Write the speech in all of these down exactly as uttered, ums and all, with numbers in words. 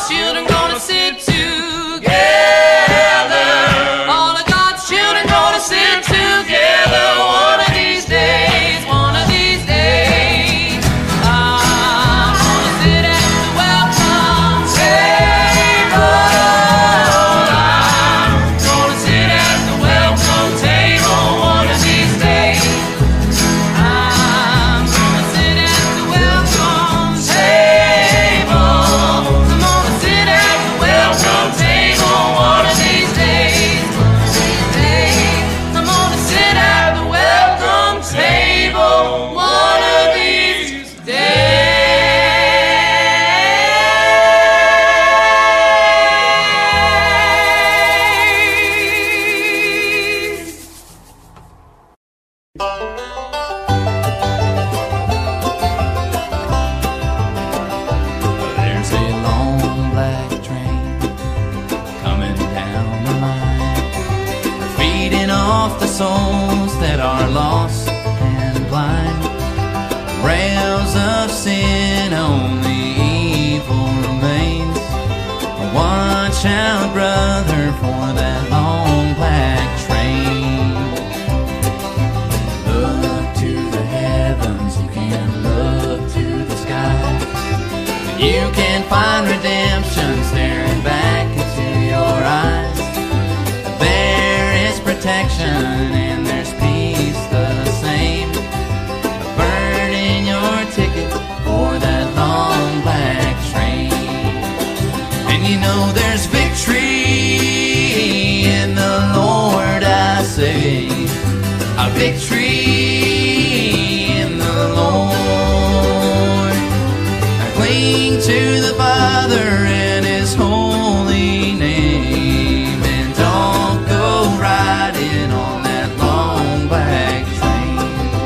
God's children gonna sit together. All of God's children gonna sit together one of these days, one of these days. I'm gonna sit at the welcome table. I'm gonna sit at the welcome table one of these days. I'm gonna sit at the welcome table. I'm gonna sit at the welcome table one of these days. One of these days. I'm gonna sit at the welcome table one of these days. There's a long black train coming down the line, feeding off the souls that are lost and blind. Rails of sin, only evil remains. Watch out, brother, for that long black train. Look to the heavens, you can look to the sky. You can find redemption staring back into your eyes. There is protection and there's peace the same. Burn in your ticket for that long black train. And you know there's victory in the Lord, I say. A victory in the Lord. Cling to the Father and His holy name, and don't go riding on that long black train.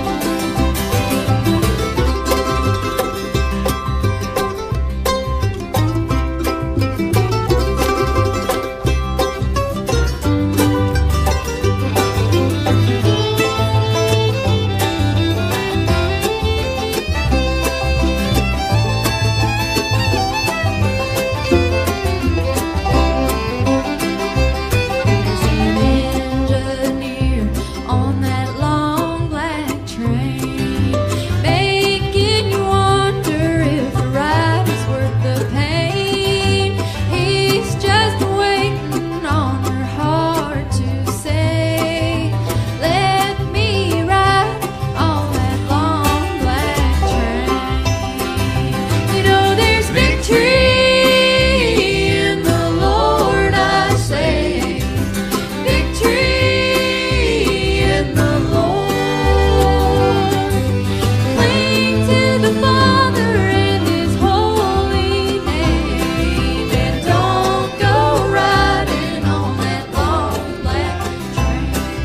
There's an engineer on that long black train, making you wonder if the ride is worth the pain. He's just waiting on your heart to say, let me ride on that long black train. You know there's victory in the Lord, I say. Victory in the Lord. Cling to the Father and His holy name, and don't go riding on that long black train.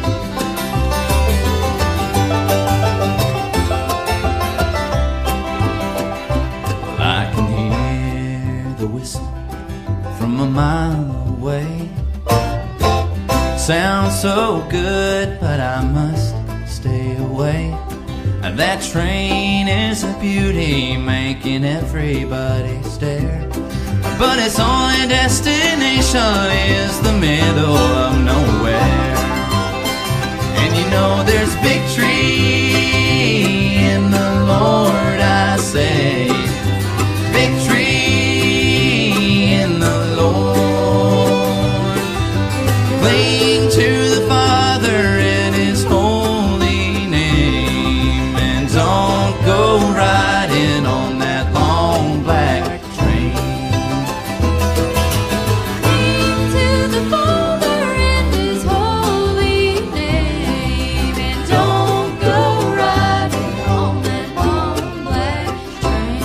I can hear the whistle from a mile away. Sounds so good, but I must stay away. That train is a beauty, making everybody stare. But its only destination is the middle of nowhere. And you know there's victory in the Lord, I say. Victory in the Lord. Cling to the Father and His holy name, and don't go riding on that long black train. Cling to the Father and His holy name, and don't go riding on that long black train.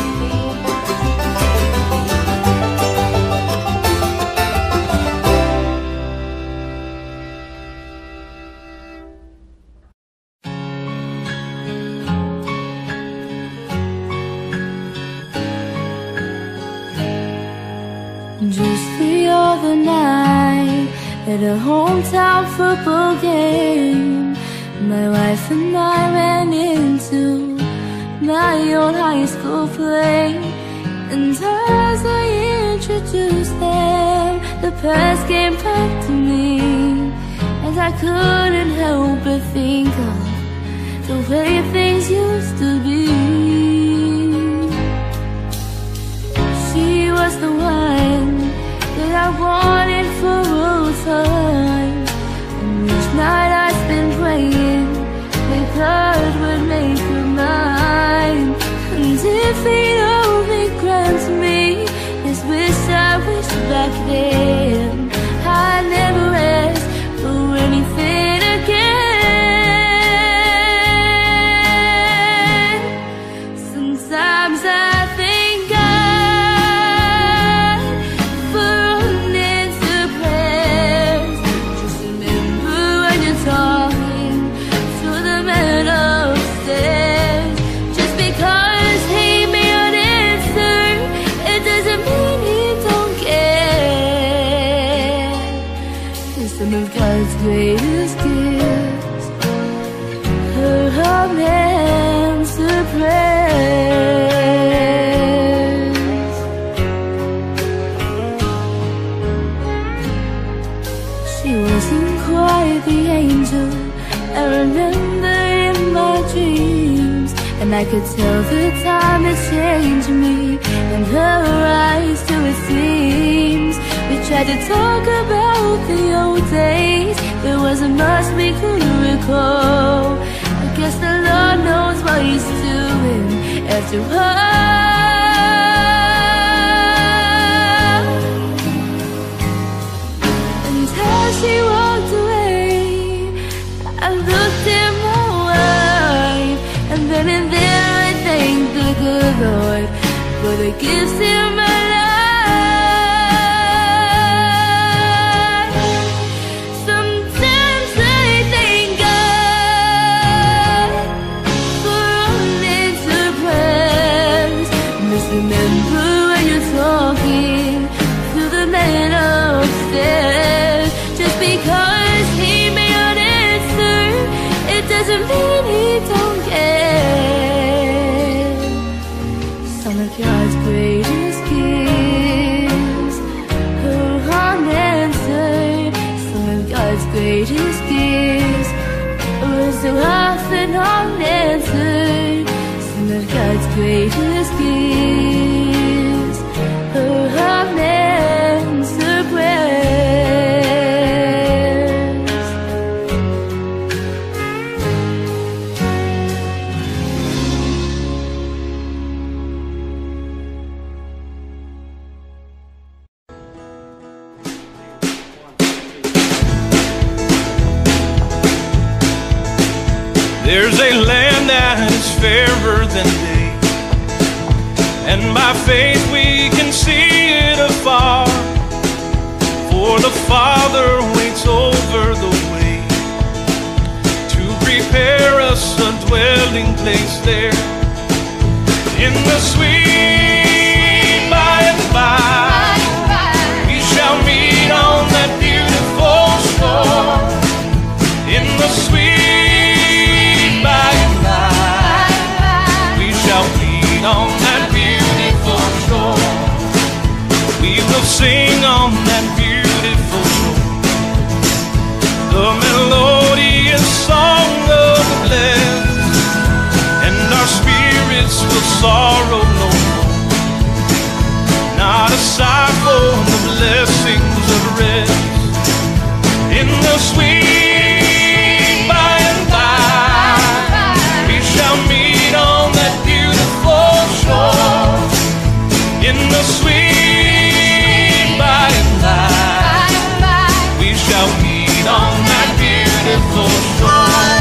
Just the other night at a hometown football game, my wife and I ran into my old high school play. And as I introduced them, the past came back to me, and I couldn't help but think of the way things used to be. She was the one that I wanted for all time, and each night I spent praying that God would make her mine. And if He'd only grant me this wish I wished back then, I'd never ask for anything again. Sometimes I thank God for unanswered prayers. Just remember when you're talking to the man upstairs. Just because he may not answer, it doesn't mean he don't care. 'Cause some of God's greatest gifts are unanswered prayers. She wasn't quite the angel I remember in my dreams, and I could tell the time had changed me and her eyes too, it seems. We tried to talk about the old days, there wasn't much we could recall. I guess the Lord knows what He's doing after all. And as she walked away, I looked at my wife, and then and there I thanked the good Lord for the gifts in my life. Sometimes I thank God for unanswered prayers. Just remember when you're talking to the man upstairs. Just because he may not answer, it doesn't mean he don't care. Some of God's greatest gifts are unanswered. Some of God's greatest gifts are so often unanswered. Some of God's greatest gifts are unanswered prayers. There's a land that is fairer than day, and by faith we can see it afar. For the Father waits over the way to prepare us a dwelling place there. In the sweet by and by, we shall meet on that beautiful shore. In the sweet by and by, we shall meet on that beautiful shore. We will sing on that beautiful shore the melodious song of the blessed, and our spirits will sorrow no more. Not a sigh for the blessings of rest. In the sweet by and by, we shall meet on that beautiful shore. In the sweet by and by, we shall meet on that beautiful shore.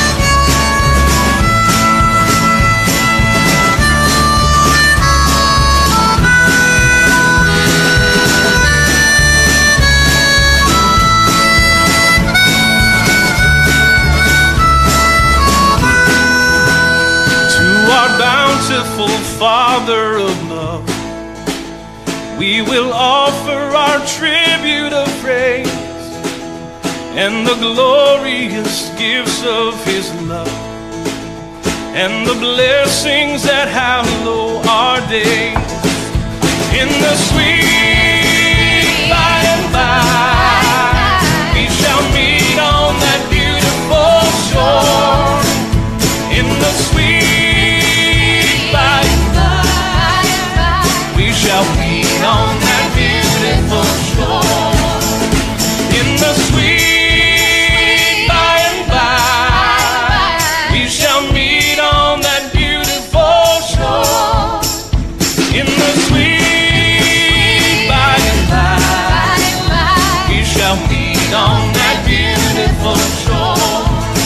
Bountiful Father of love, we will offer our tribute of praise and the glorious gifts of His love, and the blessings that hallow our days. In the sweet meet on that beautiful shore. In the sweet by and by, we shall meet on that beautiful shore. In the sweet by and by, we shall meet on that beautiful shore.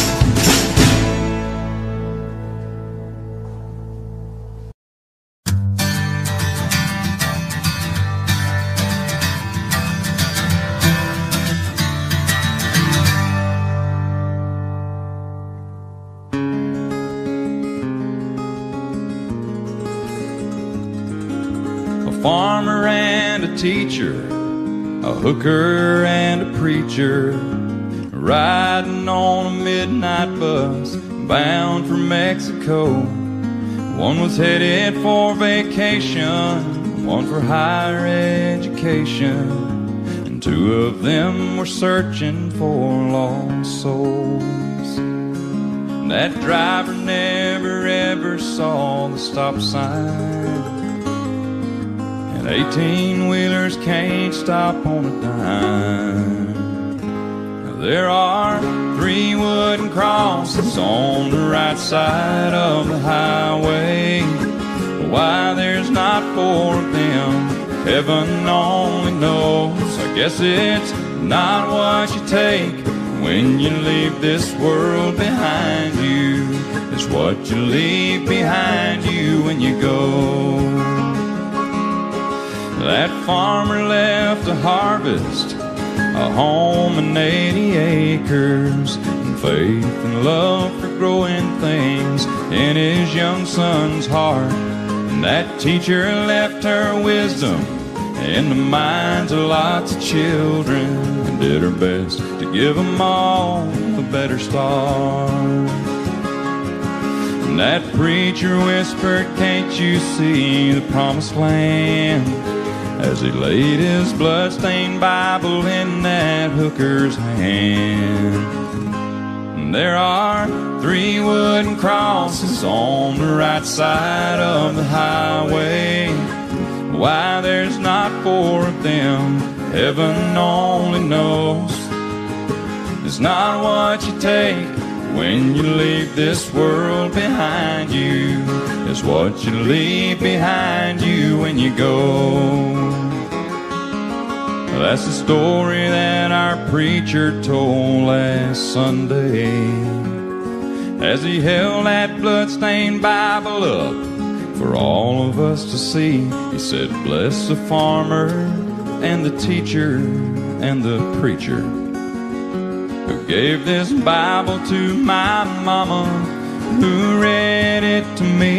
Farmer and a teacher, a hooker and a preacher, riding on a midnight bus bound for Mexico. One was headed for vacation, one for higher education, and two of them were searching for lost souls. That driver never ever saw the stop sign. Eighteen-wheelers can't stop on a dime. Now there are three wooden crosses on the right side of the highway. Why there's not four of them, heaven only knows. I guess it's not what you take when you leave this world behind you. It's what you leave behind you when you go. That farmer left a harvest, a home and eighty acres, and faith and love for growing things in his young son's heart. And that teacher left her wisdom in the minds of lots of children, and did her best to give them all a better start. And that preacher whispered, "Can't you see the promised land?" as he laid his blood-stained Bible in that hooker's hand. And there are three wooden crosses on the right side of the highway. Why there's not four of them, heaven only knows. It's not what you take when you leave this world behind you. It's what you leave behind you when you go. That's the story that our preacher told last Sunday as he held that bloodstained Bible up for all of us to see. He said, "Bless the farmer and the teacher and the preacher who gave this Bible to my mama, who read it to me."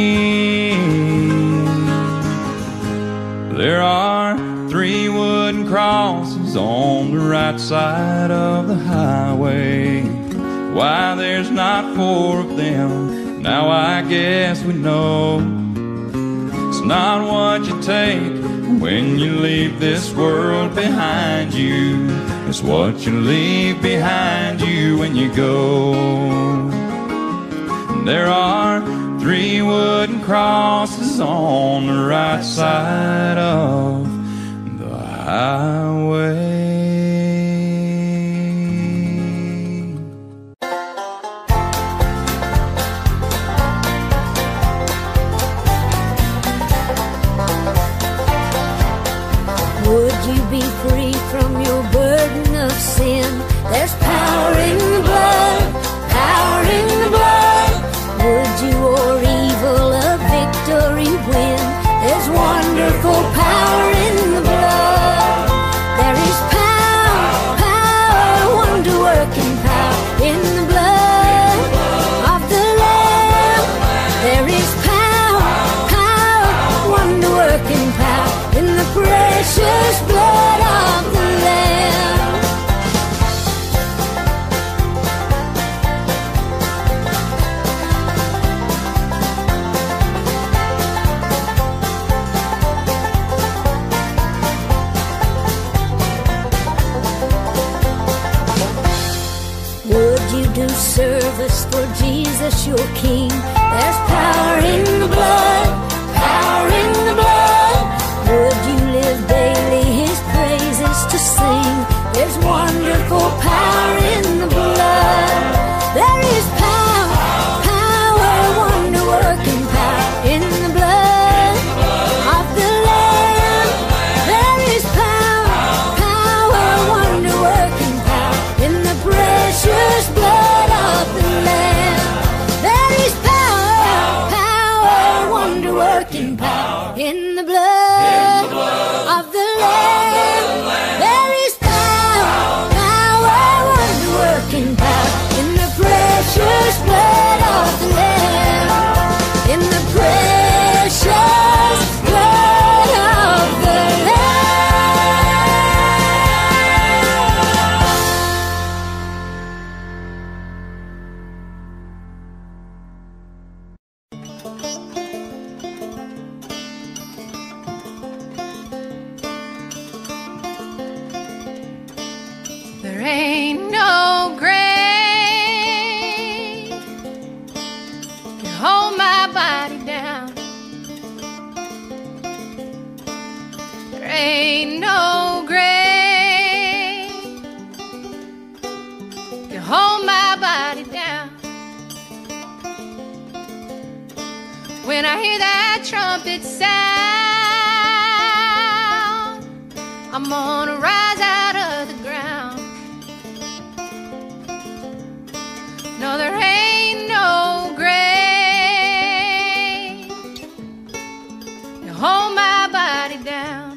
There are three wooden crosses on the right side of the highway. Why there's not four of them, now I guess we know. It's not what you take when you leave this world behind you. It's what you leave behind you when you go. There are three wooden crosses on the right side of the highway. Would you be free from your burden of sin? There's power in the blood, power in the blood. Would you or evil a victory win? There's wonderful power in the blood. There is power, power, wonder-working power in the blood of the Lamb. There is power, power, wonder-working power in the precious blood of the Lamb. Do service for Jesus your King. There's power in the blood, power in the blood. Would ain't no grave can hold my body down. When I hear that trumpet sound, I'm gonna rise out of the ground. No, there ain't no grave to hold my body down.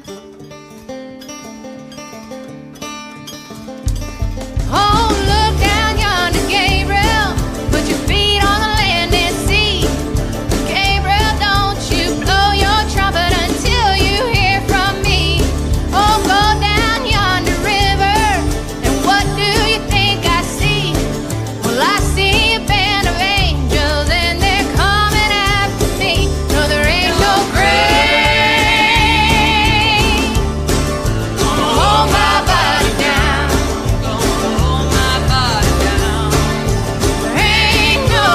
Oh, look down yonder, Gabriel. Put your feet on the land and see. Gabriel, don't you blow your trumpet until you hear from me. Oh, go down yonder river, and what do you think I see? Well, I see a band of angels, and they're coming after me. No, there ain't no grave gonna hold my body down. Gonna hold my body down. There ain't no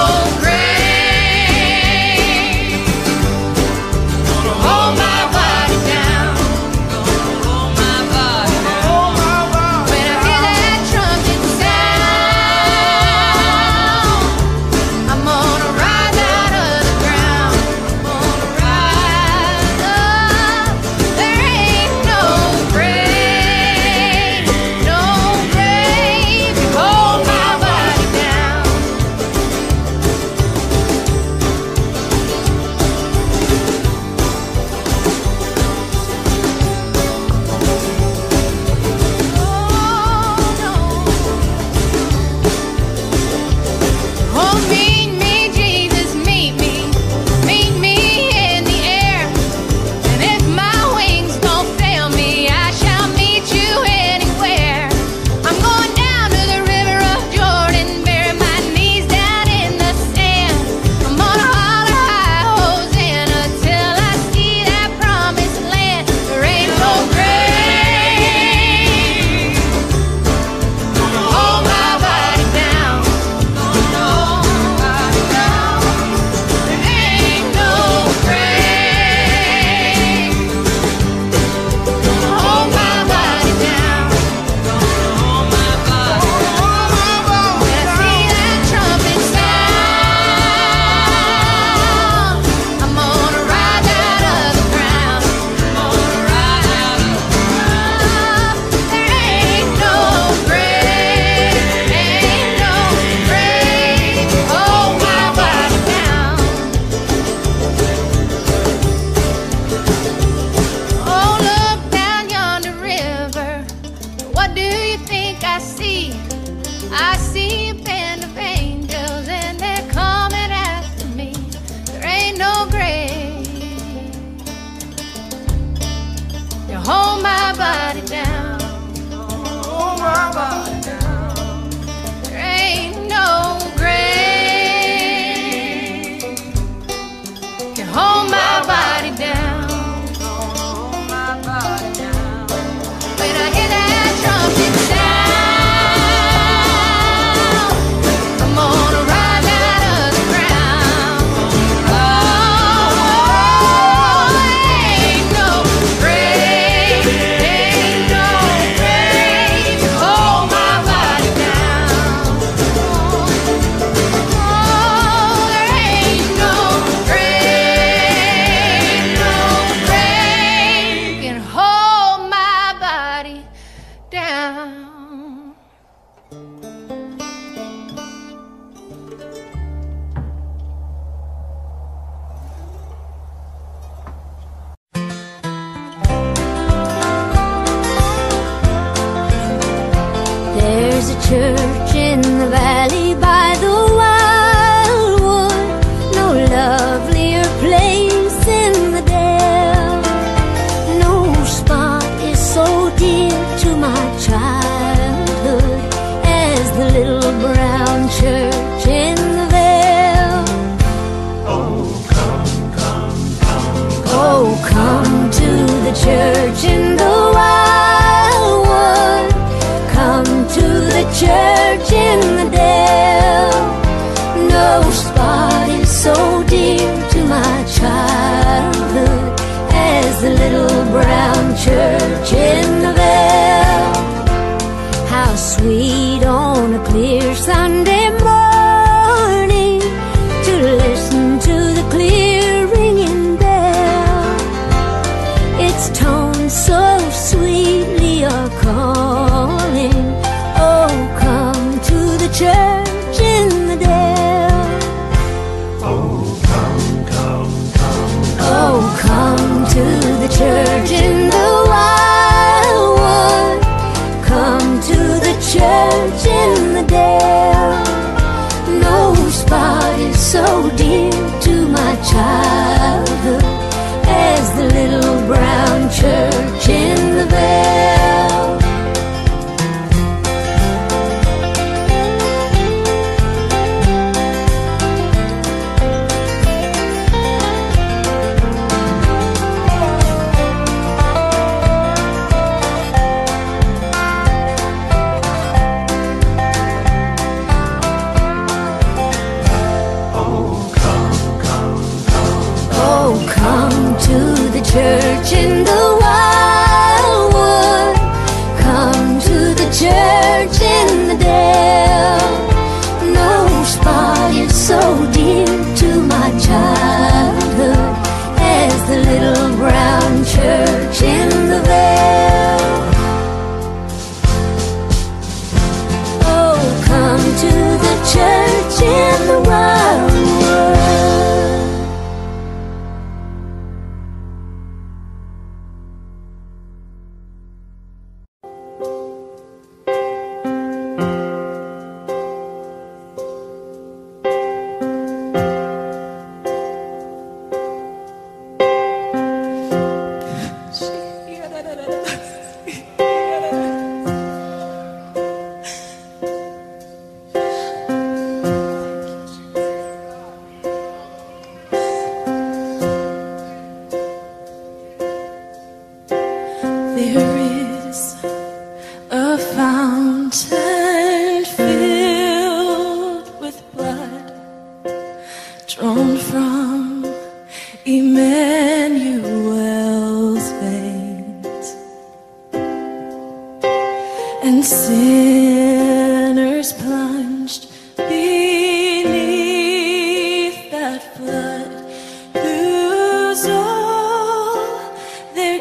grave gonna hold my body down. Gonna hold my body down. When I hear that trumpet sound, I'm gonna rise out of the ground. I'm gonna rise up. There ain't no grave, no grave to hold my body down. Oh, meet me, Jesus, meet me. Meet me in the air. And if my wings don't fail me, I shall meet you anywhere. I'm going down to the river of Jordan, bury my knees down in the sand. I'm gonna holler high Hosanna till I see that promised land. There ain't no grave gonna hold my body down. Gonna hold my body down. There ain't no grave gonna hold my body down. Gonna hold my body down. When I see that trumpet sound, I'm gonna rise out of the ground. I'm gonna rise out of the ground. There ain't no grave, ain't no grave to hold my body down. Oh, look down yonder river. What do you think I see? I see a band of angels, and they're coming after me. There ain't no grave to hold my body down. Hold my body down. There ain't no grave can hold my body down. Hold my body down. When I hear that trumpet sound, I'm gonna rise out of the ground. Oh, ain't no grave, ain't no grave to hold my body down. Oh, there ain't no grave, no grave can hold my body down. There's a church in the valley by the wildwood, no lovelier place in the dale. No spot is so dear to my childhood as the little brown church in the vale. Oh, come to the church in the wildwood. Come to the church in the dale. No spot is so dear to my childhood as the little brown church church in the vale. How sweet on a clear Sunday morning to listen to the clear ringing bell. Its tones so sweetly are calling, oh, come to the church in the dale. Oh, come, come, come, Oh, come to the church in the wildwood. Come to the church in the dale. No spot is so dear to my childhood as the little brown church in the vale. Church in the wildwood, come to the church in the dale. No spot is so dear to my childhood as the little brown church in the vale. Oh, come to the church in the wildwood. There is a fountain filled with blood drawn from Emmanuel's veins, and sinners plunged beneath that flood lose all their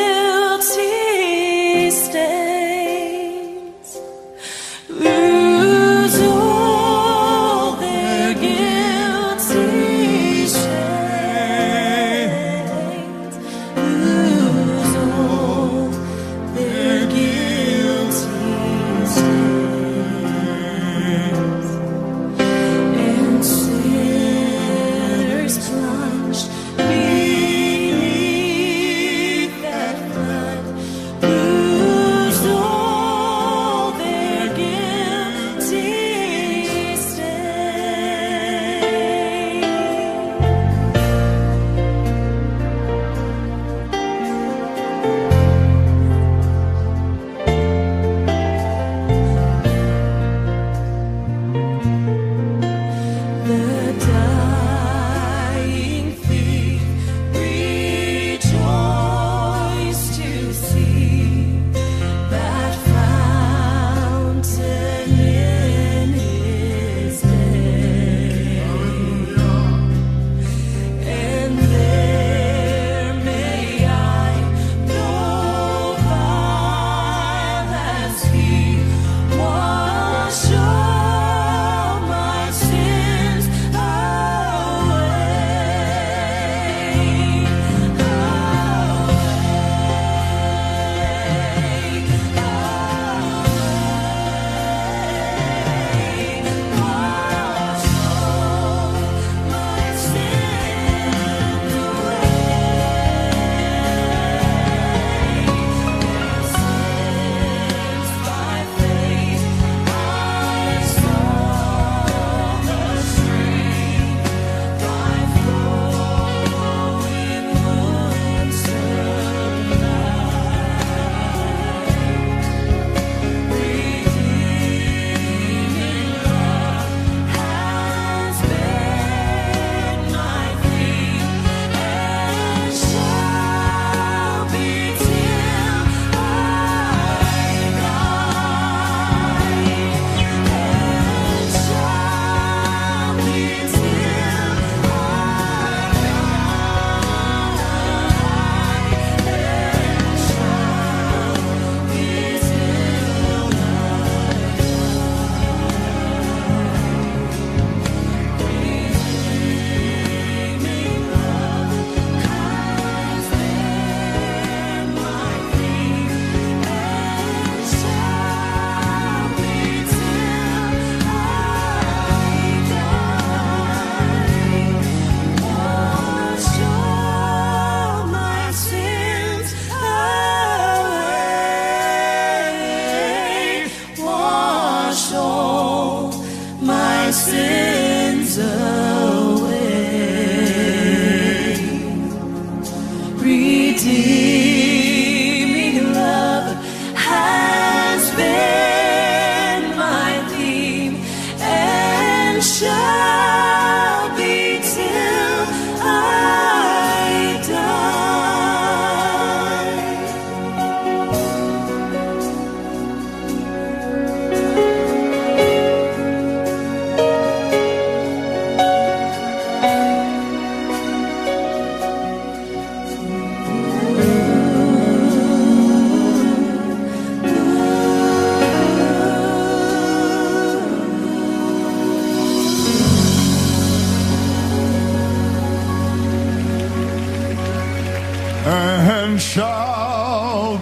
guilty stains, lose all their guilty stains, lose all their guilty stains.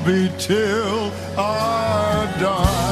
be till I die.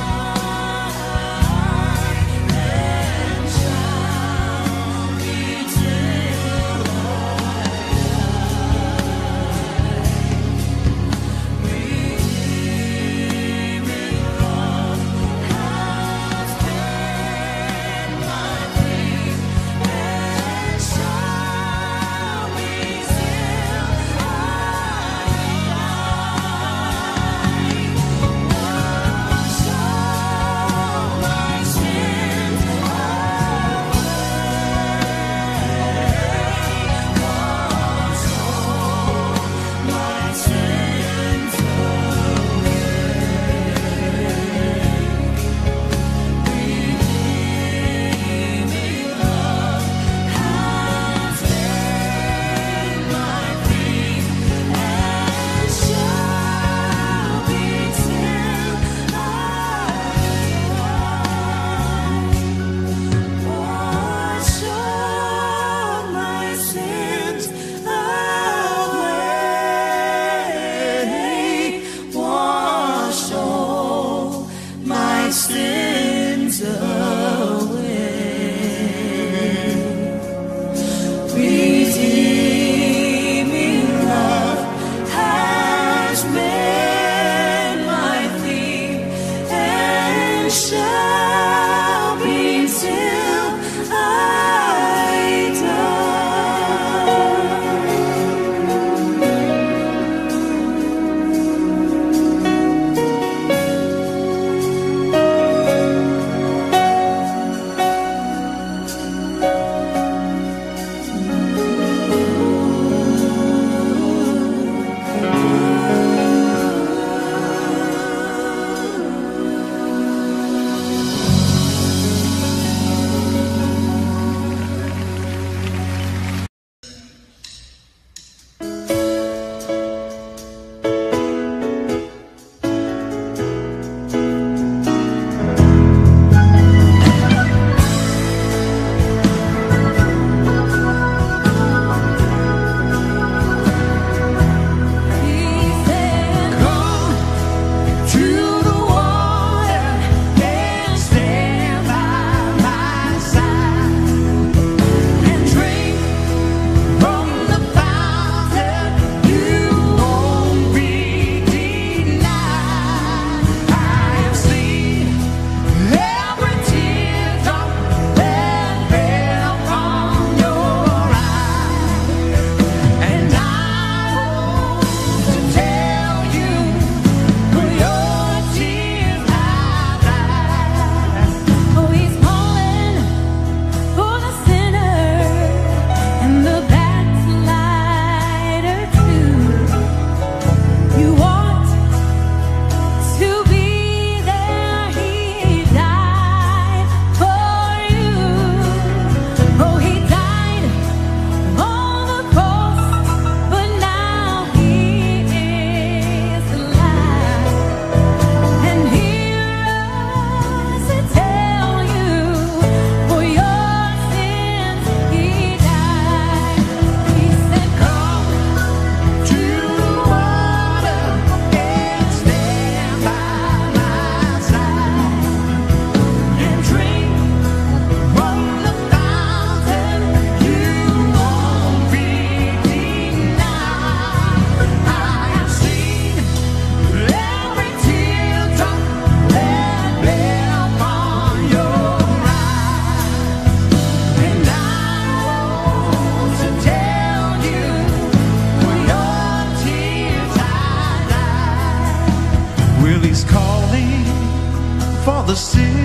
the sick,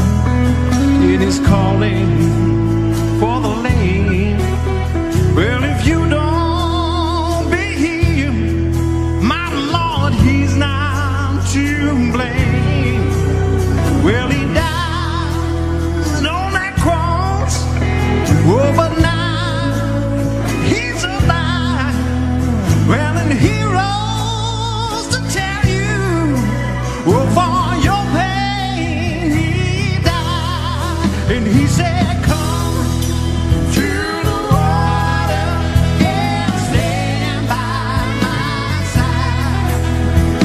it is calling for the lame. Well, if you don't be healed, my Lord, he's not to blame. Well, he died on that cross, oh, but now he's alive. Well, and he rose to tell you, oh, for your pain he died. And he said, come to the water and stand by my side.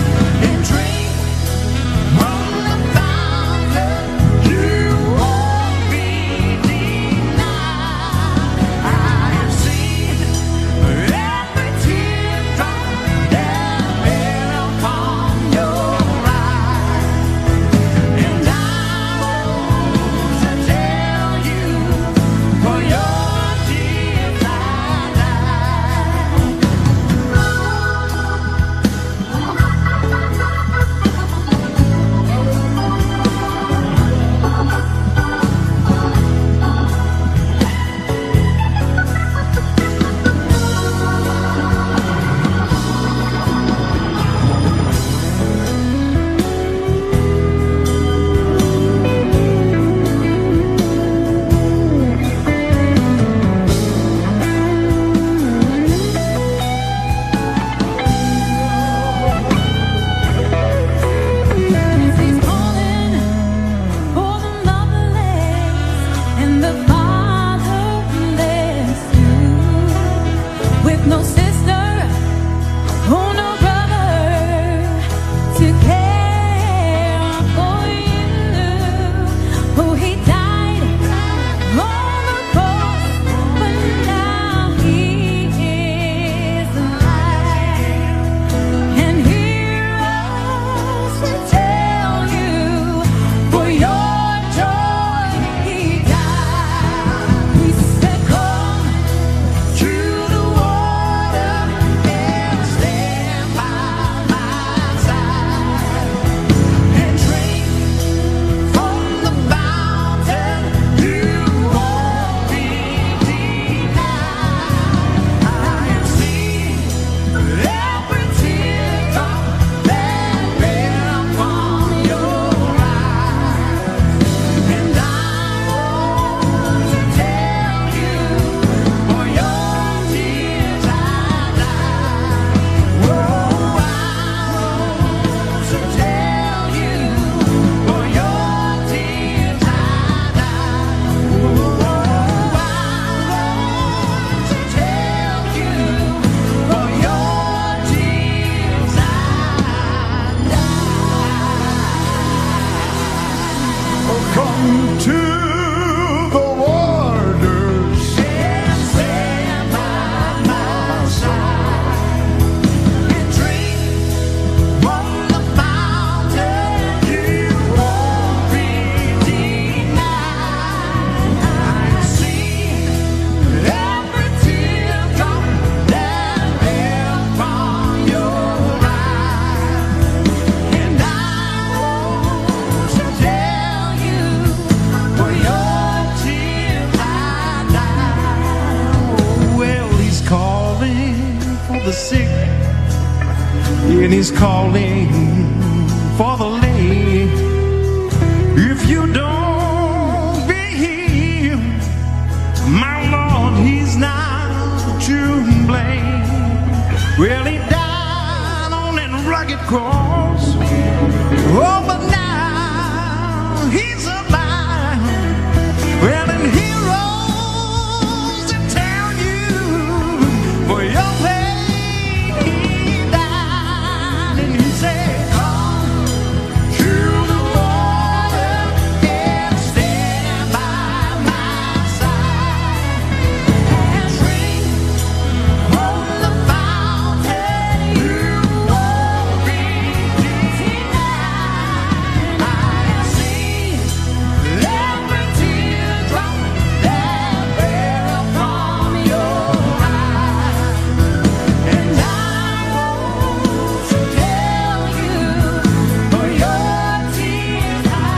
calling for the lame. If you don't be healed, my Lord, he's not to blame. Well, he died on that rugged cross. Oh, but now he's alive. Well, and he rose to tell you for your pain he died. And he said, come to the water and stand by my side and drink from the fountain. You won't be denied. I have seen every teardrop that fell from your eye, and I want to tell you, for your tears I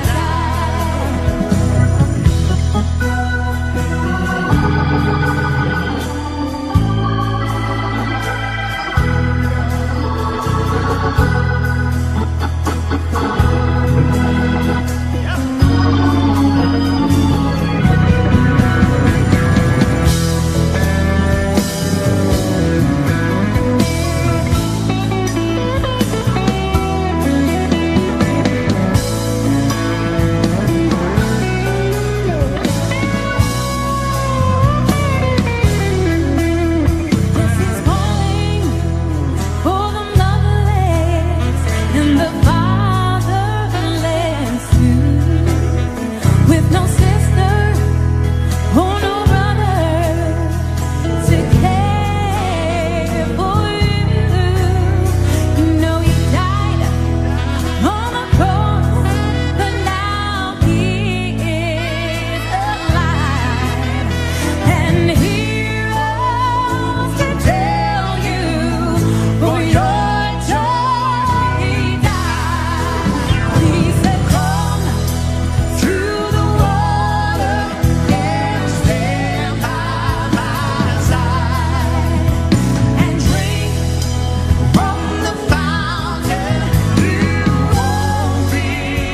This is calling for the motherless and the fatherless too, with no sister or no brother to care for you. You know he died on the cross, but now he is alive, and he rose to tell you for your joy he died. He said, come to the water and stand by my side and drink from the fountain. You won't be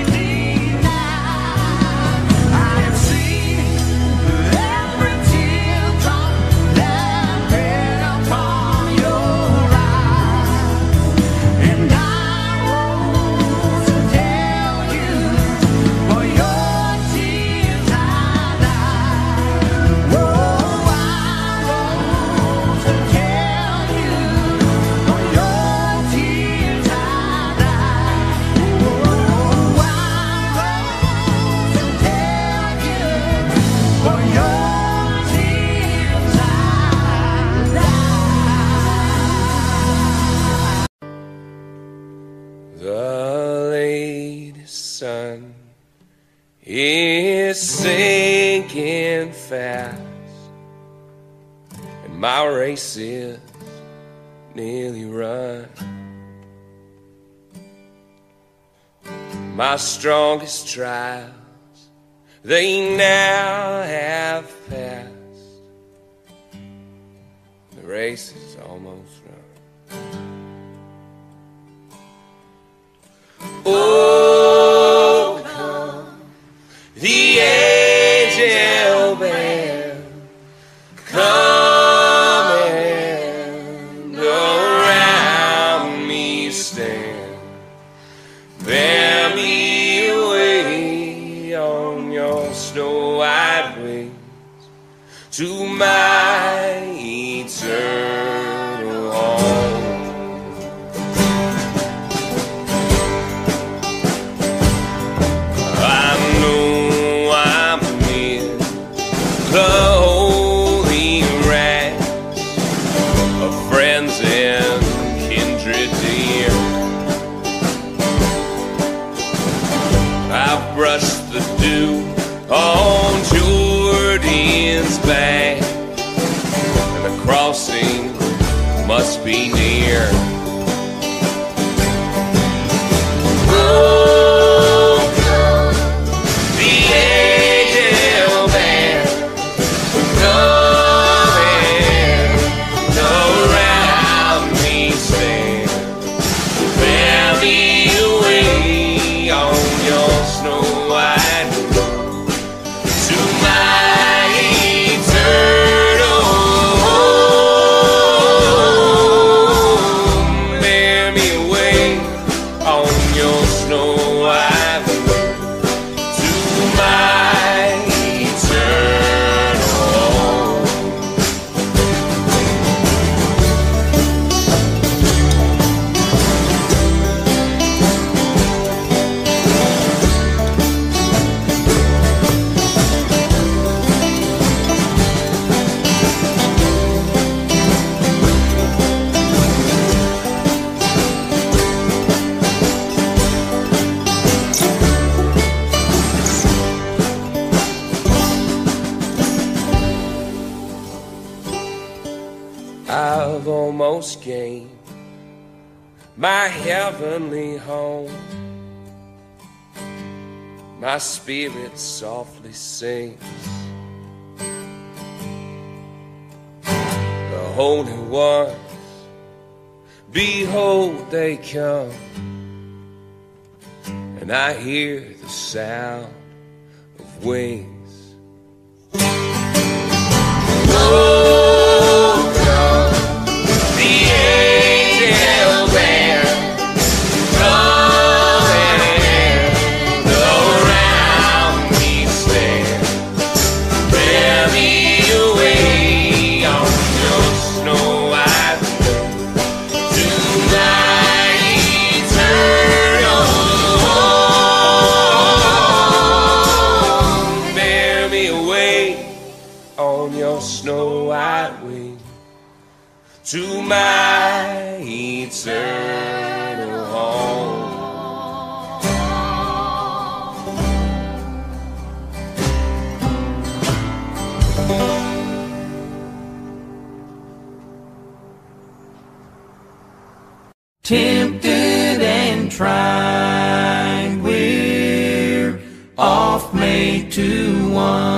denied. I have seen every teardrop that fell from your eye, and I want to tell you, for your tears I died. Oh, I want to tell you, for your tears I died. Oh, I want to tell you, for your tears I died. The latest sun is sinking fast, and my race is nearly run. My strongest trials, they now have passed. The race is almost run. Oh, come, the angel band, come and around me stand. Bear me away on your snow-white wings to my eternal home. I know I'm in the holy ranks of friends and kindred dear. I've brushed the dew on Jordan's bank, and the crossing must be near. Oh, come, the angel band, come and around me stand. almost gained my heavenly home. My spirit softly sings, the Holy Ones, behold they come. And I hear the sound of wings. Oh, come, the angel band, come and around me stand. Bear me away on your snow white to my eternal home. Bear me away on your snow white wing to my eternal home. Tempted and tried, we're off made to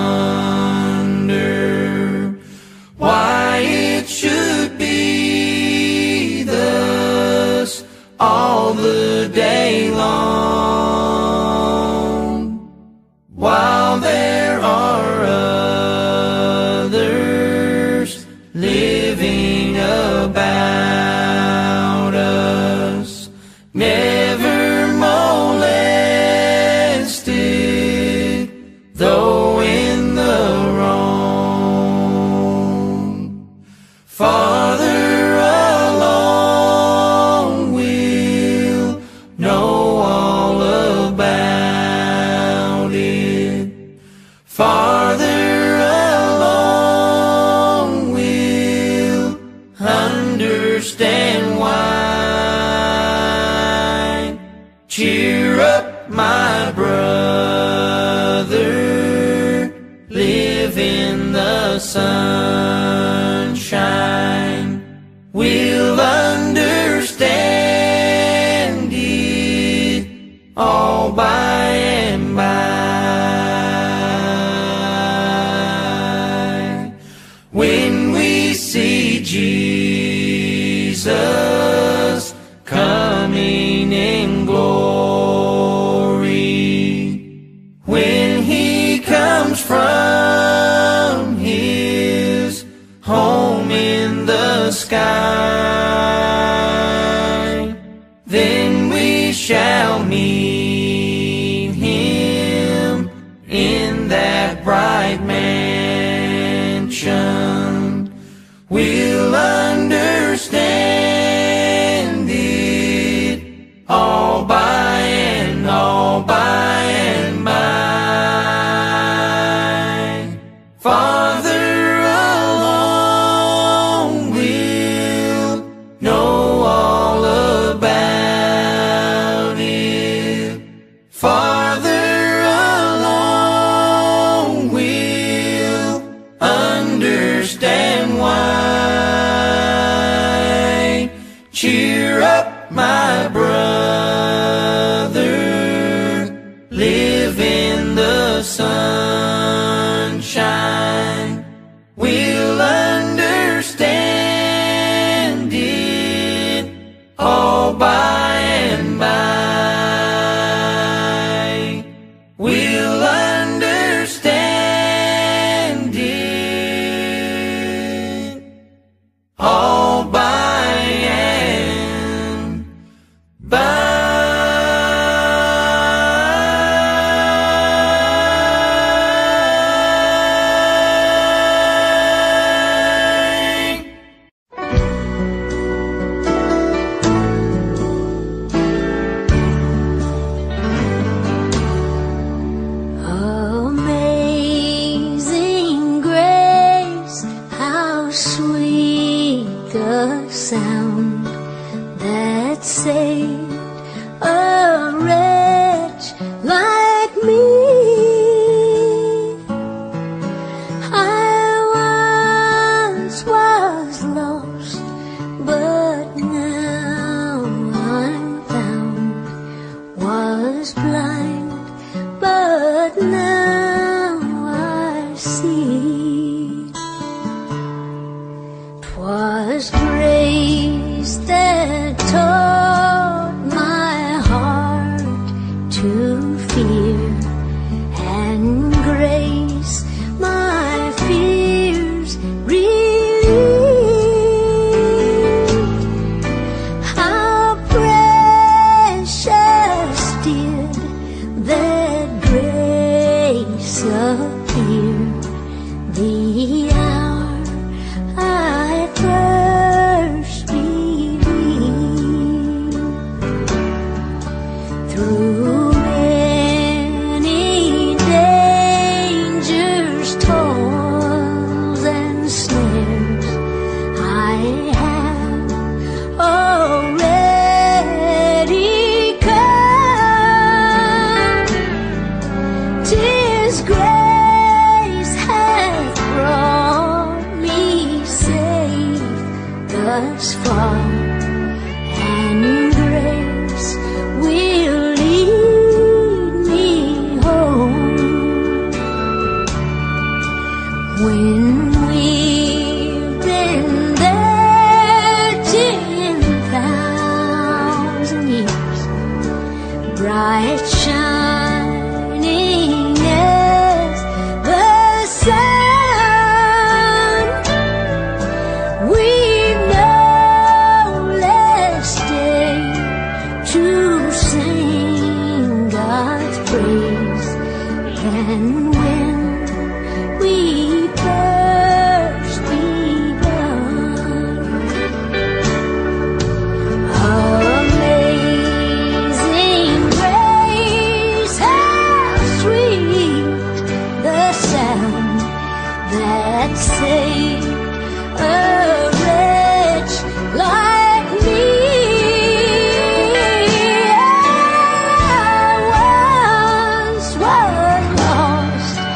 wonder why it should be thus all the day long, while there are others living about us, never molested, though in the wrong. Farther along we'll know all about it. Farther along we'll understand why. Cheer up, my brother, live in the sunshine. We'll understand it all by and by. When we see Jesus coming in glory, when he comes from his home in the sky, then we shall meet Through many dangers, toils, and snares, I have already come. 'Tis grace hath brought me safe thus far, and grace will lead me home. When we've been there ten thousand years, bright shining as the sun, we've no less day to sing God's praise than when we first begun. Amazing grace, how sweet the sound that saved a wretch like me. I once was lost,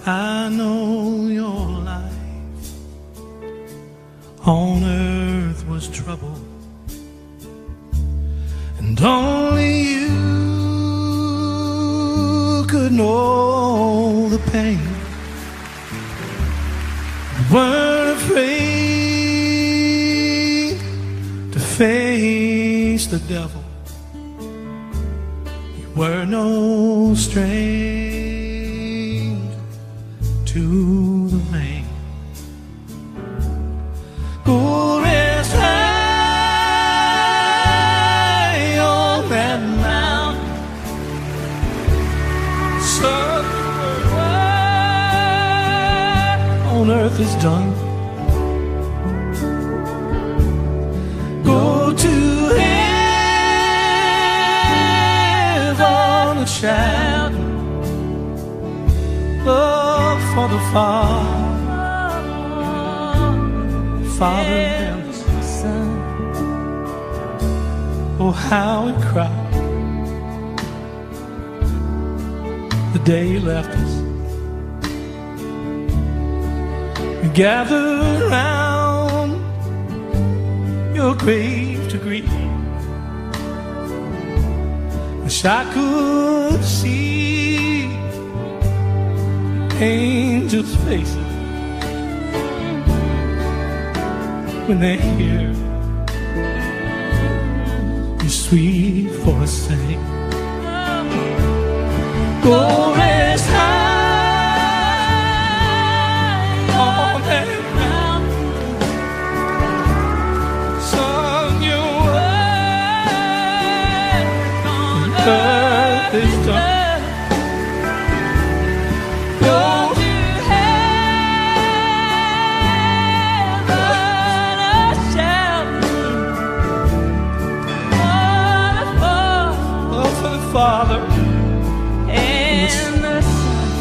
I know your life on earth was trouble, and only you could know the pain. You weren't afraid to face the devil. You were no stranger to the rain. Go rest high on that mountain, son. On earth is done. Go to heaven and shout love for the Father, Father and the Son. Oh, how he cried the day he left us. We gathered round your grave to grieve. Wish I could see angels' faces when they hear your sweet voice sing. Go rest high on that mountain, son. Your work on earth is done. Go to heaven a shouting love for the Father and the Son.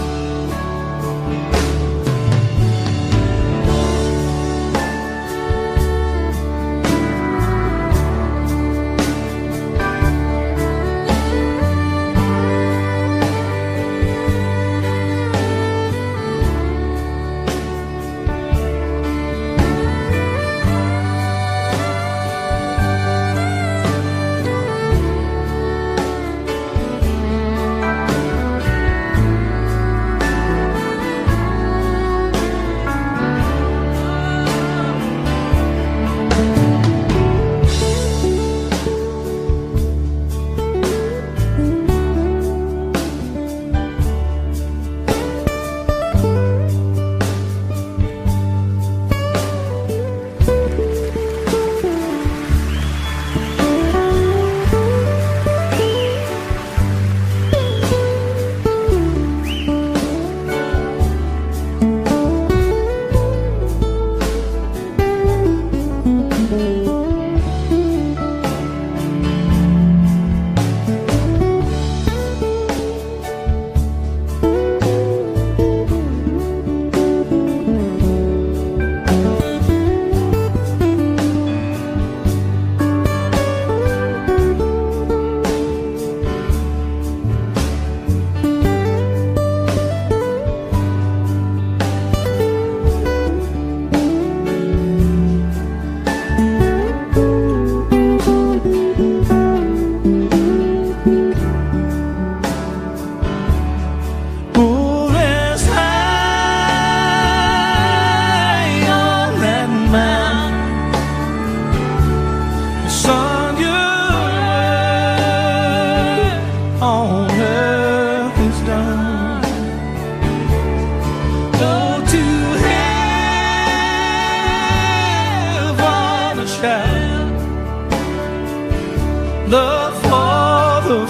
Love for the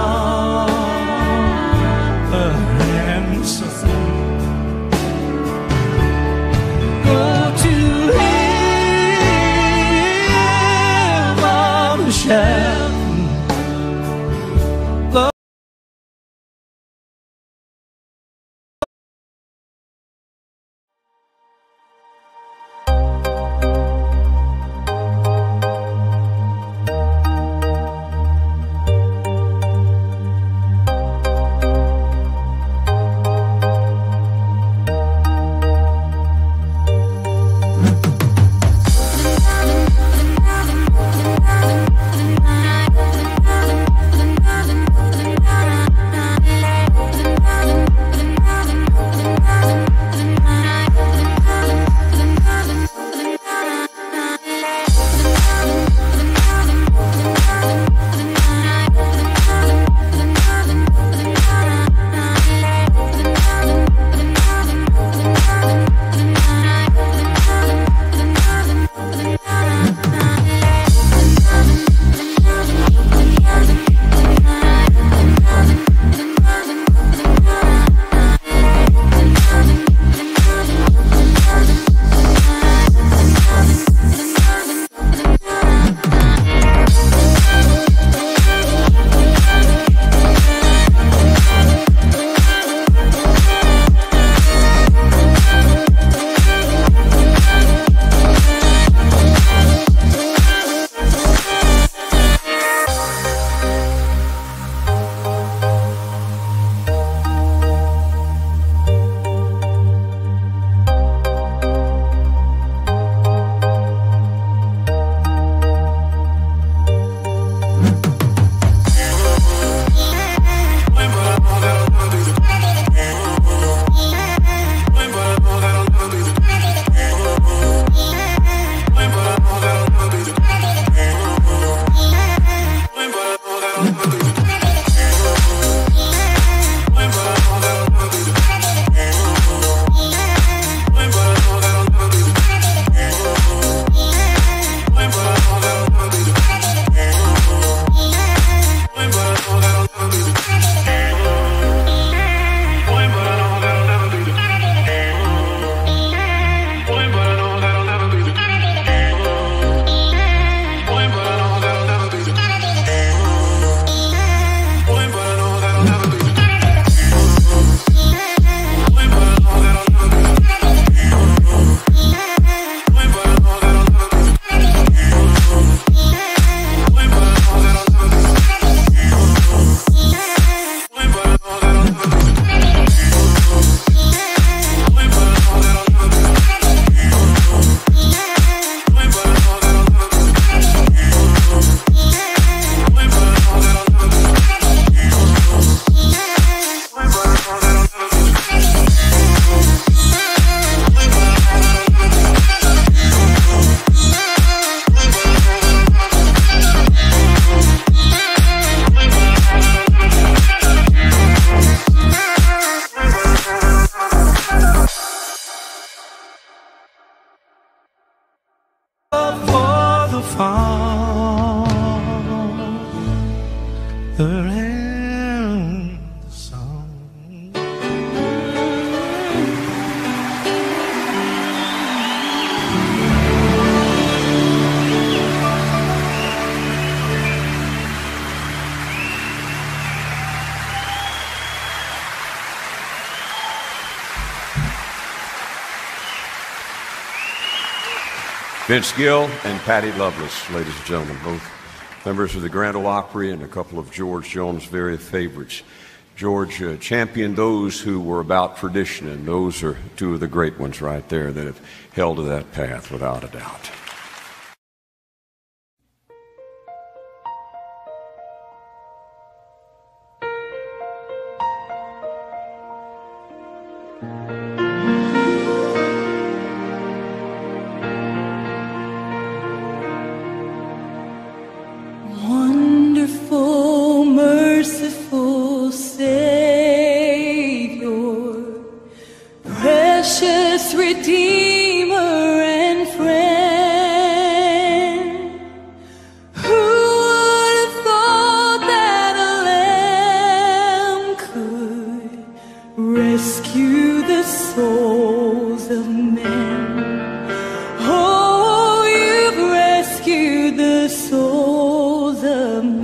Father and Son. Go to heaven and shout love. around the song. Vince Gill and Patty Loveless, ladies and gentlemen, both members of the Grand Ole Opry and a couple of George Jones' very favorites. George uh, championed those who were about tradition, and those are two of the great ones right there that have held to that path without a doubt. Wonderful, merciful Savior, precious Redeemer and friend, who would have thought that a lamb could rescue the souls of men? Oh, you've rescued the souls of men.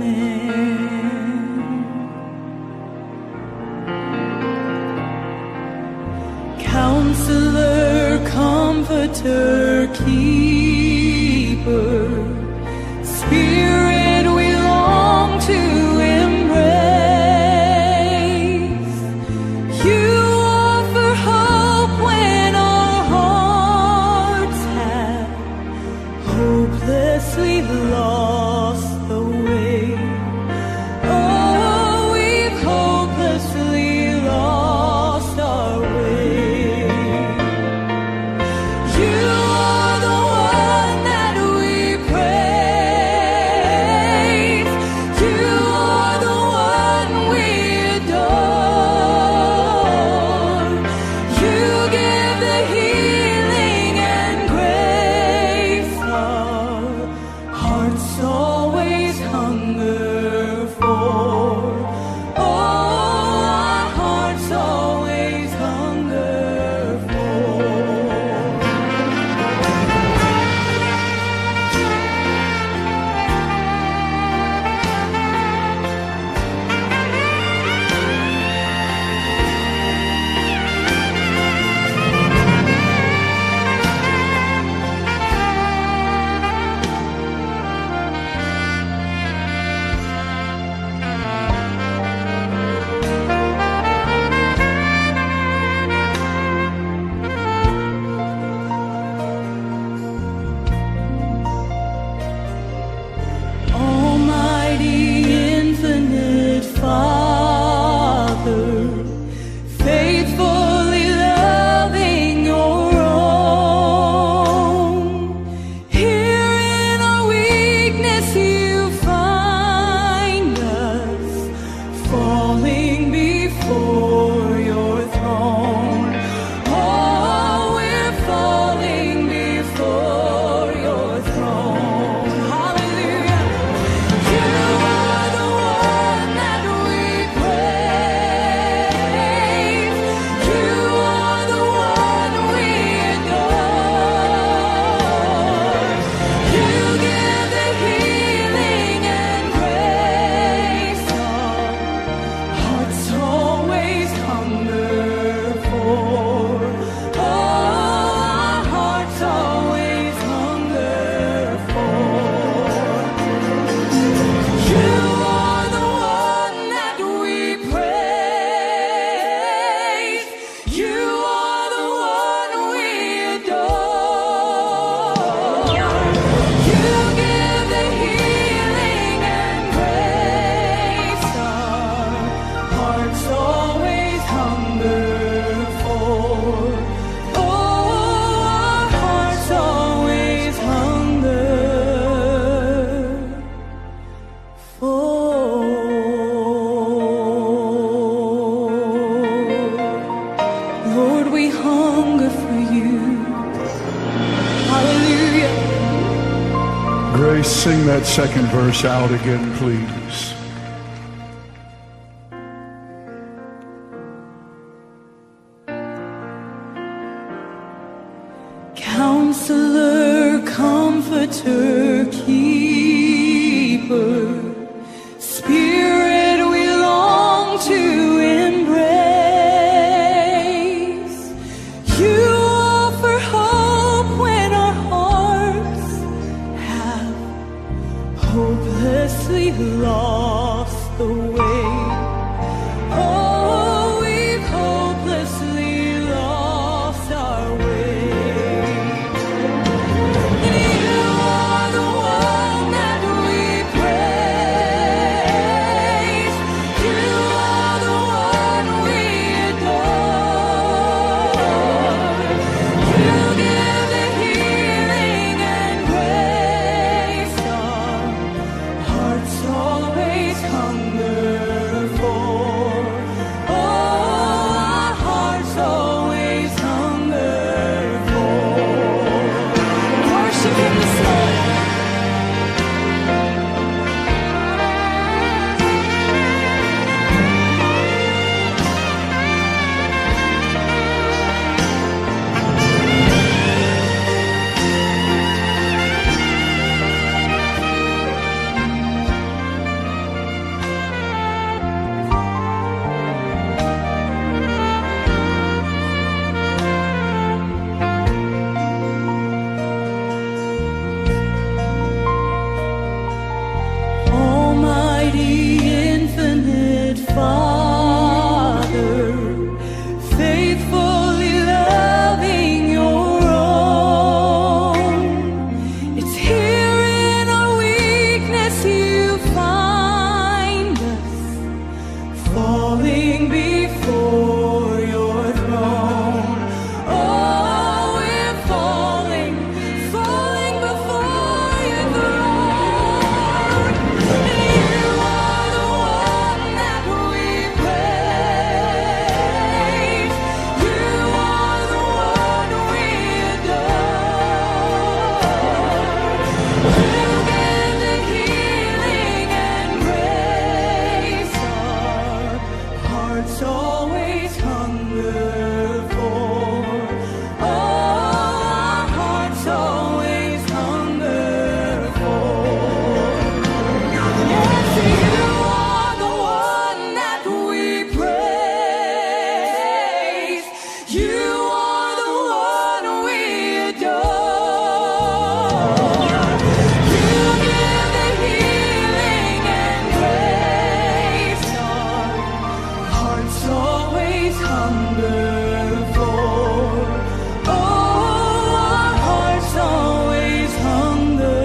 Counselor, comforter, keeper, Spirit we long to embrace. You offer hope when our hearts have hopelessly lost the way. Oh, we've hopelessly lost our way. You are the one that we praise. You are the one we adore. You give the healing and grace our hearts always hunger for. Oh, our hearts always hunger for. Almighty, infinite Father, faithfully loving your own. Here in our weakness you find us, falling before your throne. Oh, we're falling before your throne. Hallelujah. You are the one that we praise. You are the one we adore. You give the healing and grace our hearts always hunger for. Oh, our hearts always hunger for. You are the one that we praise. You are the one we adore. You give the healing and grace our hearts always hunger for. Oh, our hearts always hunger for. Lord, we hunger for you. Hallelujah. Grace, sing that second verse out again, please. hopelessly lost the way. Oh, we've hopelessly lost our way. And you are the one that we praise. You are the one we adore. You give the healing and grace our hearts always hunger for. Oh, our hearts always hunger for. Worship Him this morning. Almighty, infinite Father, faithfully loving your own. It's here in our weakness you find us, falling before your throne. Oh, we're falling, falling before your throne. And you are the one that we praise. You are the one we adore. You give the healing and grace our hearts always hunger for. Oh, our hearts always hunger for. Yes, you are the one that we praise. You are the one we adore. You give the healing and grace our hearts always hunger for. Oh, our hearts always hunger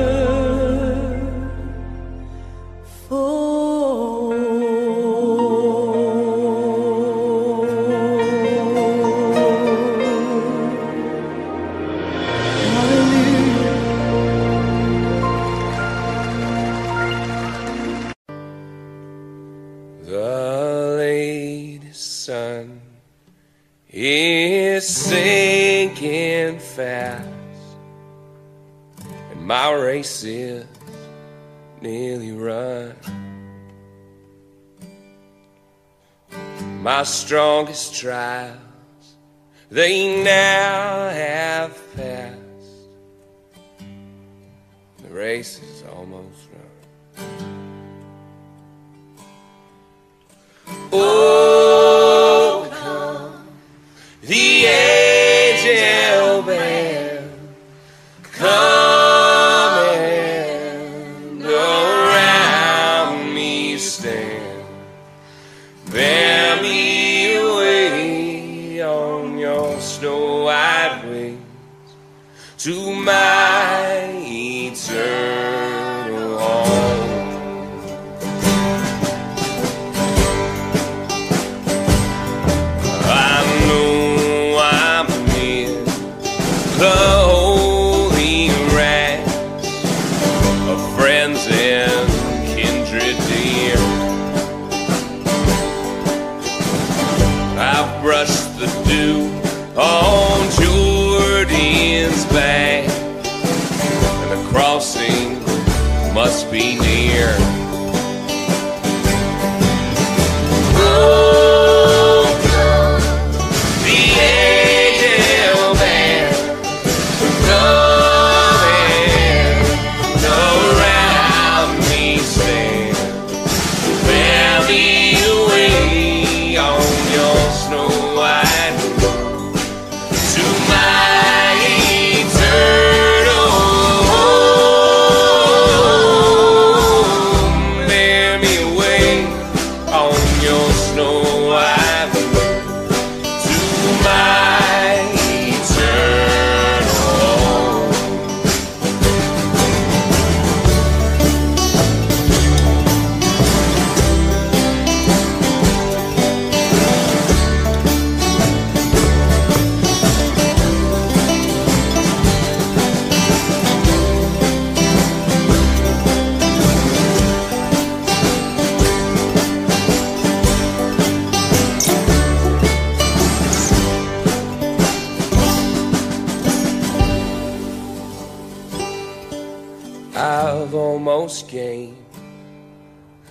The latest sun is sinking fast, and my race is nearly run. My strongest trials, they now have passed. The race is almost run. Oh, come, the angel band, come and around me stand. Bear me away on your snow white wings to my eternal home. I know I'm near the holy ranks of friends and kindred dear. I've brushed the dew on Jordan's bank.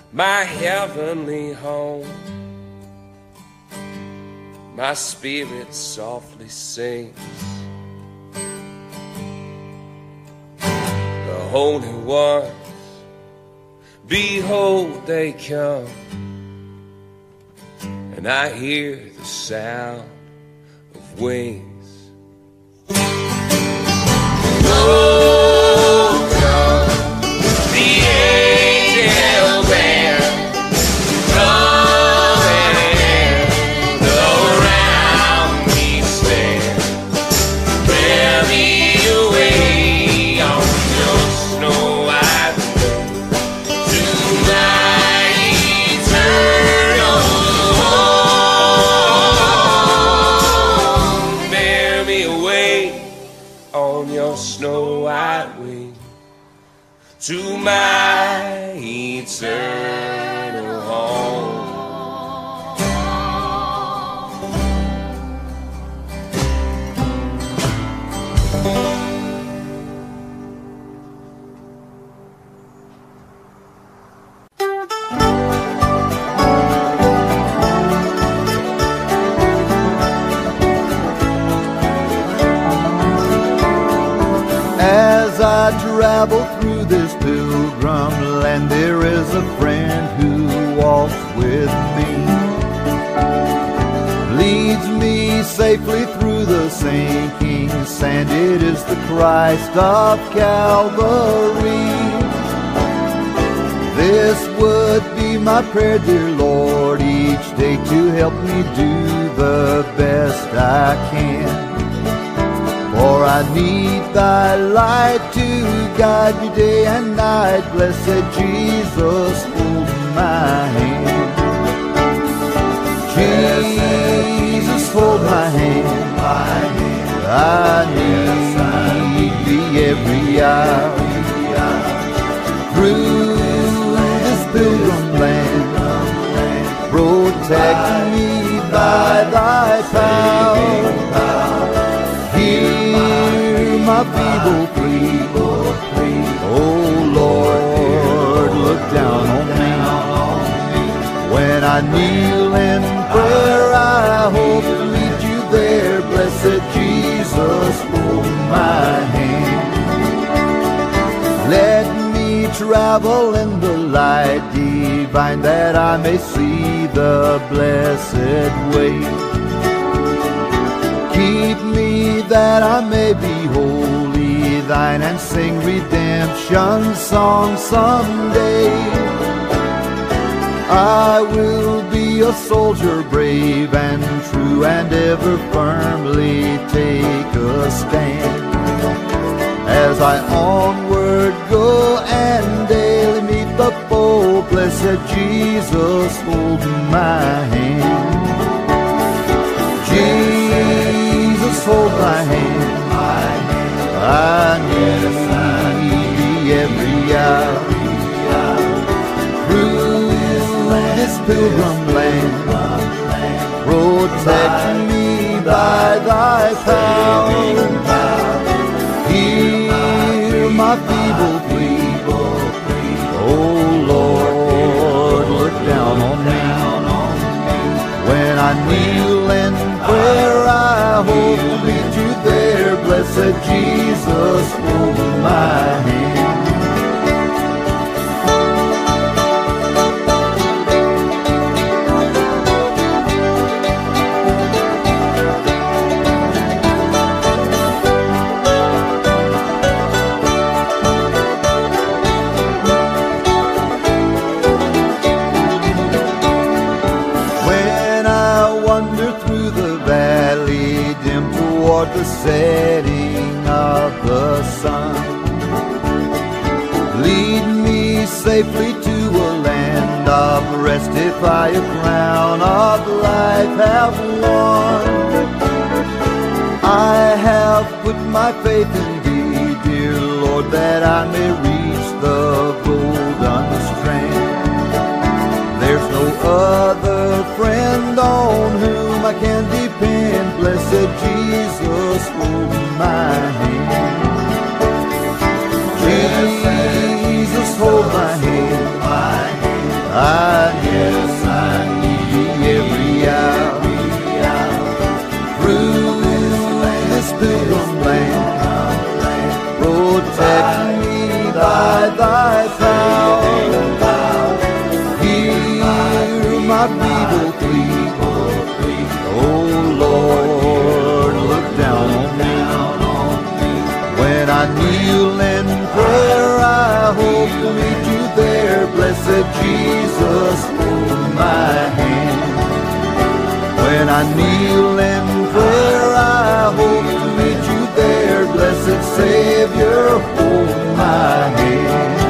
my heavenly home. My spirit softly sings the holy ones, behold they come, and I hear the sound of wings. Oh, come, the angel band, come and around me stand, bear me away on your snow white to my eternal home. Bear me away on your snow white wing to my eternal home. As I travel through this pilgrim land, there is a friend who walks with me, leads me safely through the sinking sand. It is the Christ of Calvary. This would be my prayer, dear Lord, each day to help me do the best I can. For I need thy light to guide me day and night. Blessed Jesus, hold my hand. Jesus, hold my hand. I need thee every hour. Through this pilgrim land, protect me by thy power. Hear my feeble plea, oh Lord, look down on me. When I kneel in prayer, I hope to meet you there. Blessed Jesus, hold my hand. Let me travel in the light divine, that I may see the blessed way. Keep me that I may be wholly thine, and sing redemption song someday. I will be a soldier brave and true, and ever firmly take a stand. As I onward go and daily meet the foe, blessed Jesus, hold my hand. Jesus, hold my hand. I need thee every hour. Through this pilgrim land, protect me by thy power. Hear my feeble plea, oh Lord, look down on me. When I kneel in prayer, I hope to meet you there. Blessed Jesus, hold my hand. The setting of the sun, lead me safely to a land of rest, if I a crown of life have won. I have put my faith in thee, dear Lord, that I may reach the golden strand. There's no other friend on whom I can depend. Blessed Jesus, hold my hand. Jesus, hold my hand. I I yes, I need thee every hour. Through this pilgrim land, protect me by thy power. Hear my feeble plea. Oh Lord, look down on me. When I kneel in prayer, I hope to meet you there. Blessed Jesus, hold my hand. When I kneel in prayer, I hope to meet you there. Blessed Savior, hold my hand.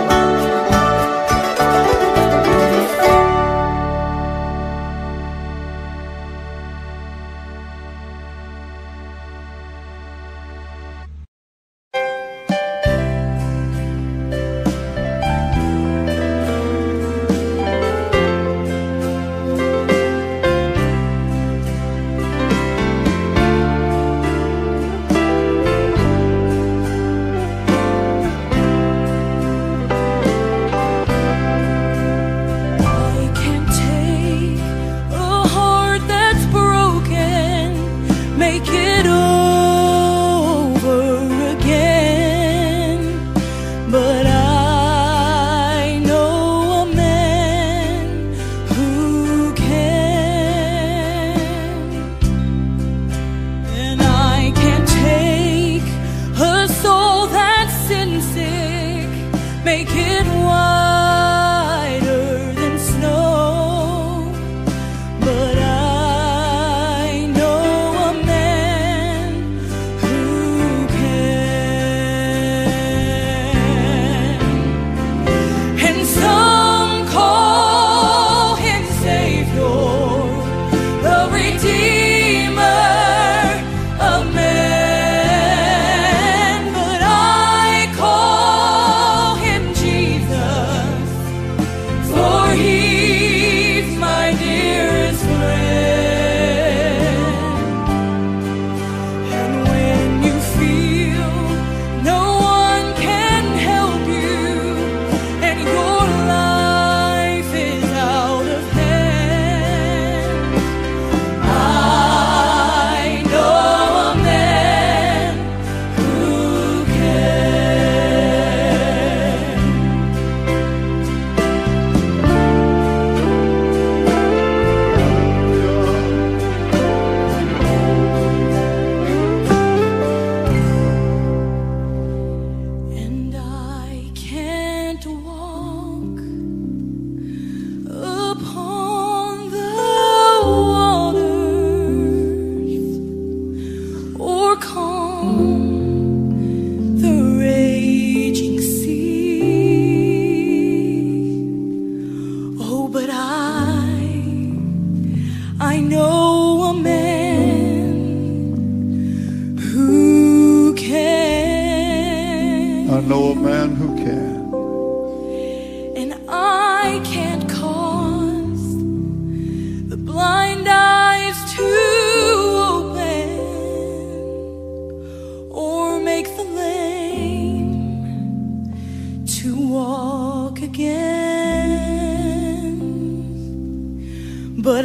But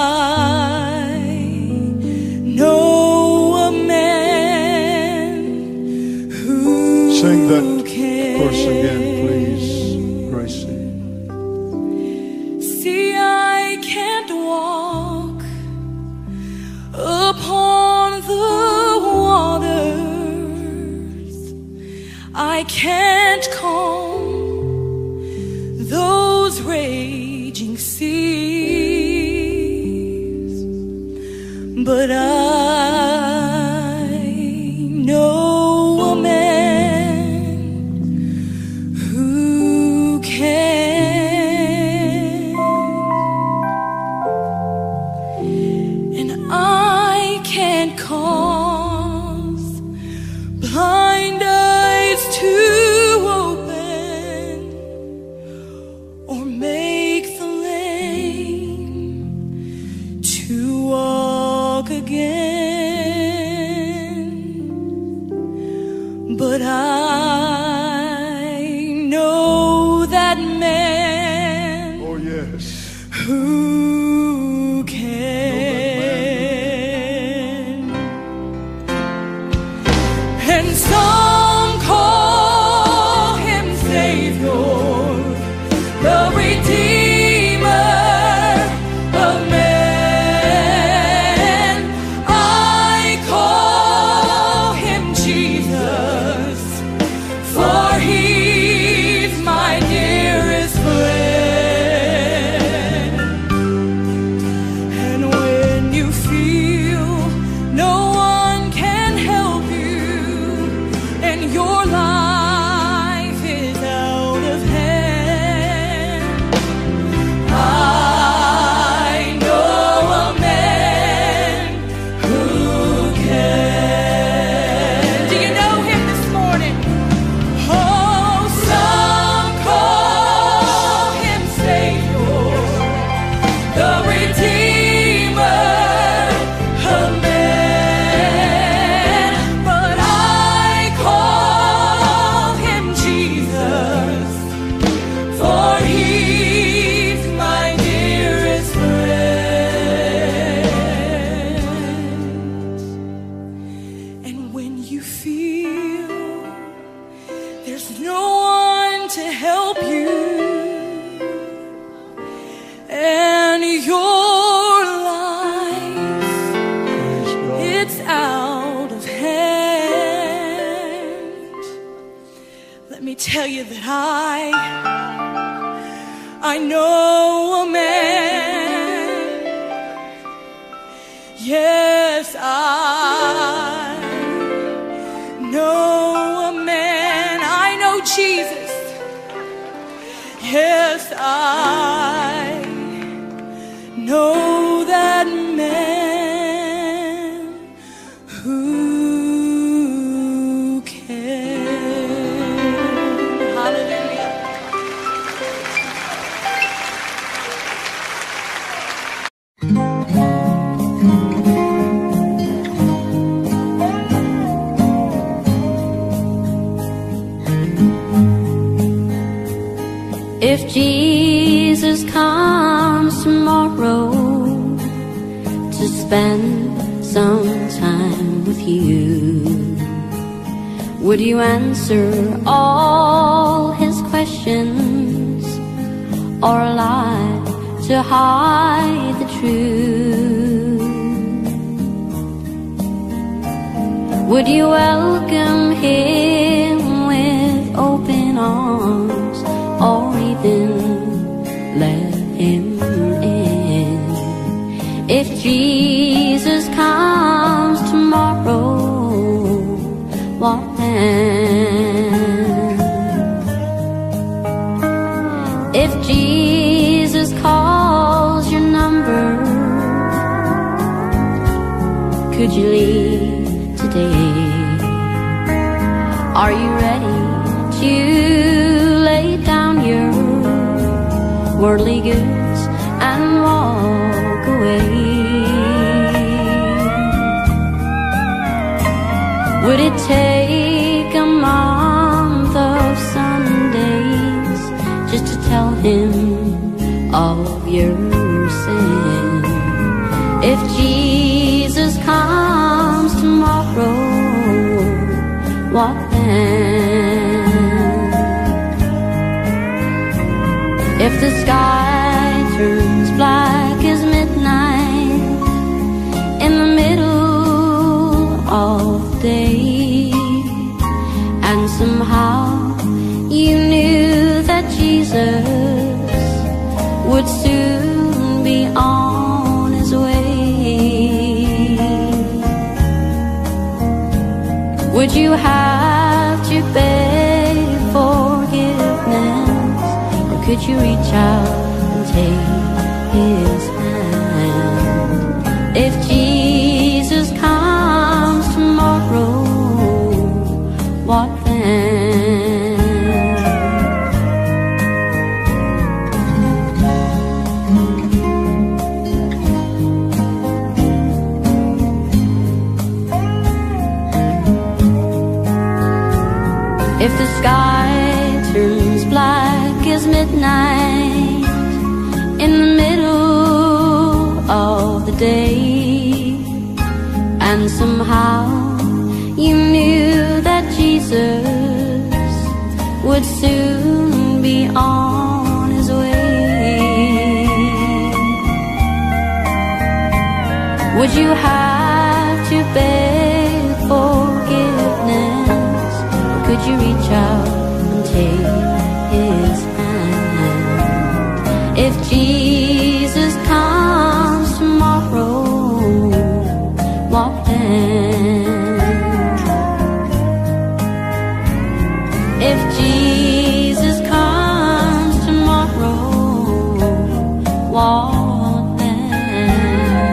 I know a man who Sing that can. verse again, please, Gracie. See, I can't walk upon the waters. I can't calm those raging seas. But I know a man who can, and I can't cause blind eyes to open or make the lame to walk again. who can? And some call him Savior, the Redeemer of man. I call him Jesus, for he's my dearest friend. And when you feel no one can help you and your life is out of hand, I know a man who can. Do you know him this morning? Oh, some call him Savior, the Redeemer of man, but I call him Jesus, for he's my dearest friend. And when you feel there's no one to help you and your life, it's out of hand, let me tell you that I I know a man. Yes, I know a man. I know Jesus. Yes, I know that man who can. Hallelujah. If Jesus comes tomorrow to spend some time with you, would you answer all his questions or lie to hide the truth? Would you welcome him with open arms, or even let him in? If Jesus comes tomorrow, what then? If Jesus calls your number, could you leave today? Are you ready to lay down your worldly goods and walk away? Would it take a month of Sundays just to tell him of your sin? If Jesus comes tomorrow, what then? If the sky turns black as midnight in the middle of the day, and somehow you knew that Jesus would soon be on his way, would you have to beg forgiveness, or could you reach out and take his hand? If Jesus comes tomorrow, what then? If the sky turns black as midnight in the middle day, and somehow you knew that Jesus would soon be on his way. Would you have to beg forgiveness, or could you reach out and take his hand? If Jesus comes tomorrow, walk then. If Jesus comes tomorrow, walk then.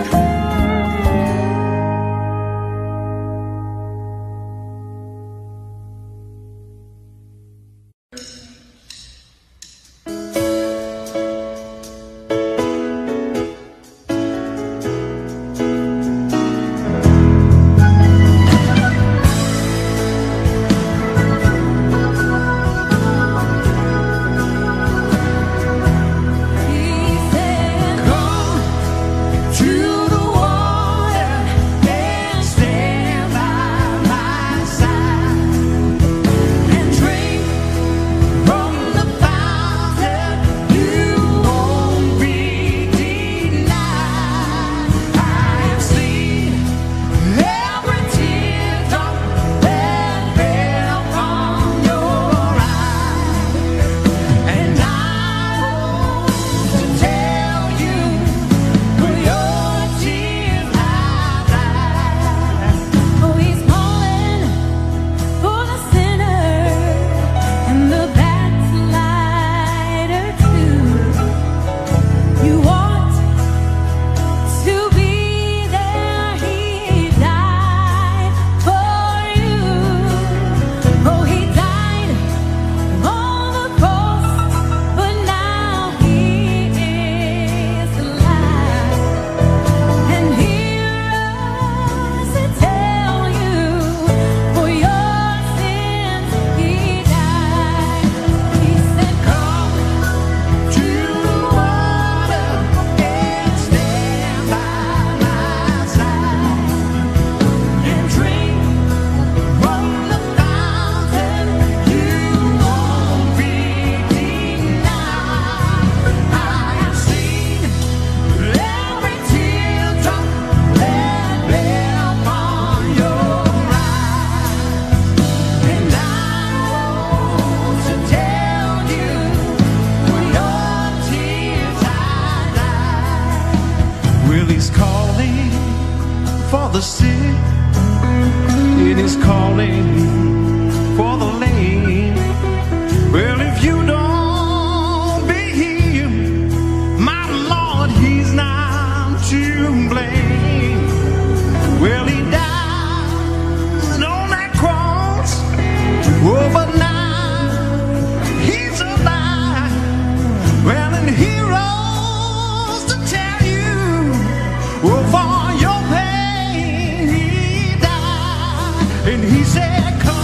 The sick, it is calling for the lame. Well, if you don't be healed, my Lord, he's not to blame. Well, he died on that cross, oh, but now he's alive. Well, and he rose to tell you, oh, for your pain. And he said, come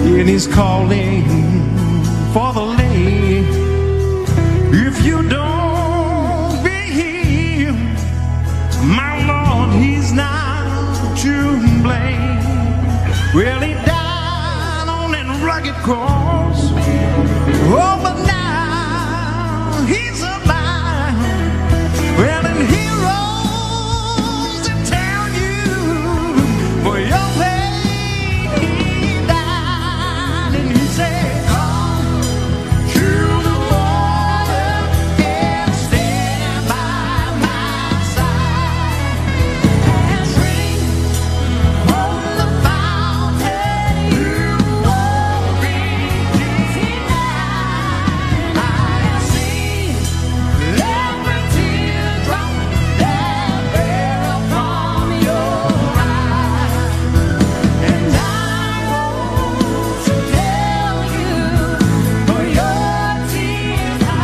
and he's calling for the lame. If you don't believe, my Lord, he's not to blame. Well, he died on that rugged cross. Oh, but now he's alive. Well, and he rose to tell you for your pain he died, and he said, come to the water and stand by my side and drink from the fountain. You won't be denied. I have seen every teardrop that fell from your eye, and I want to tell you, for your tears I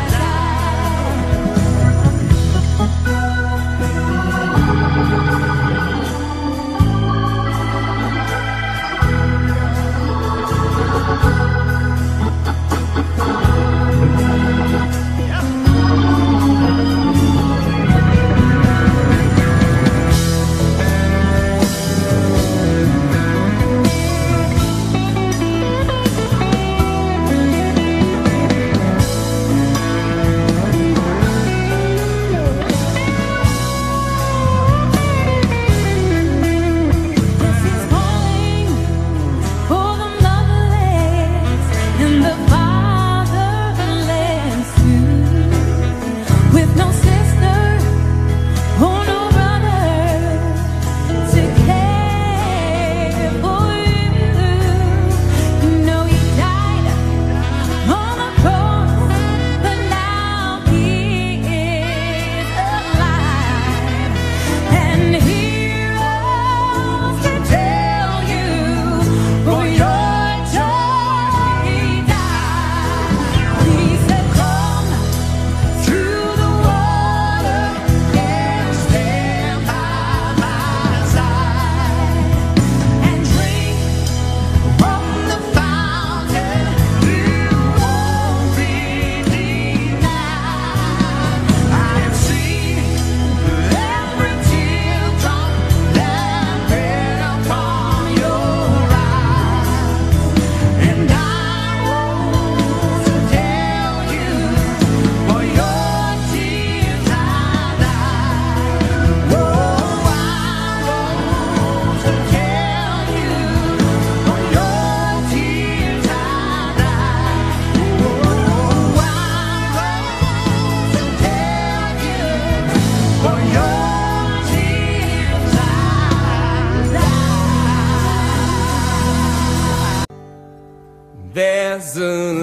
There's a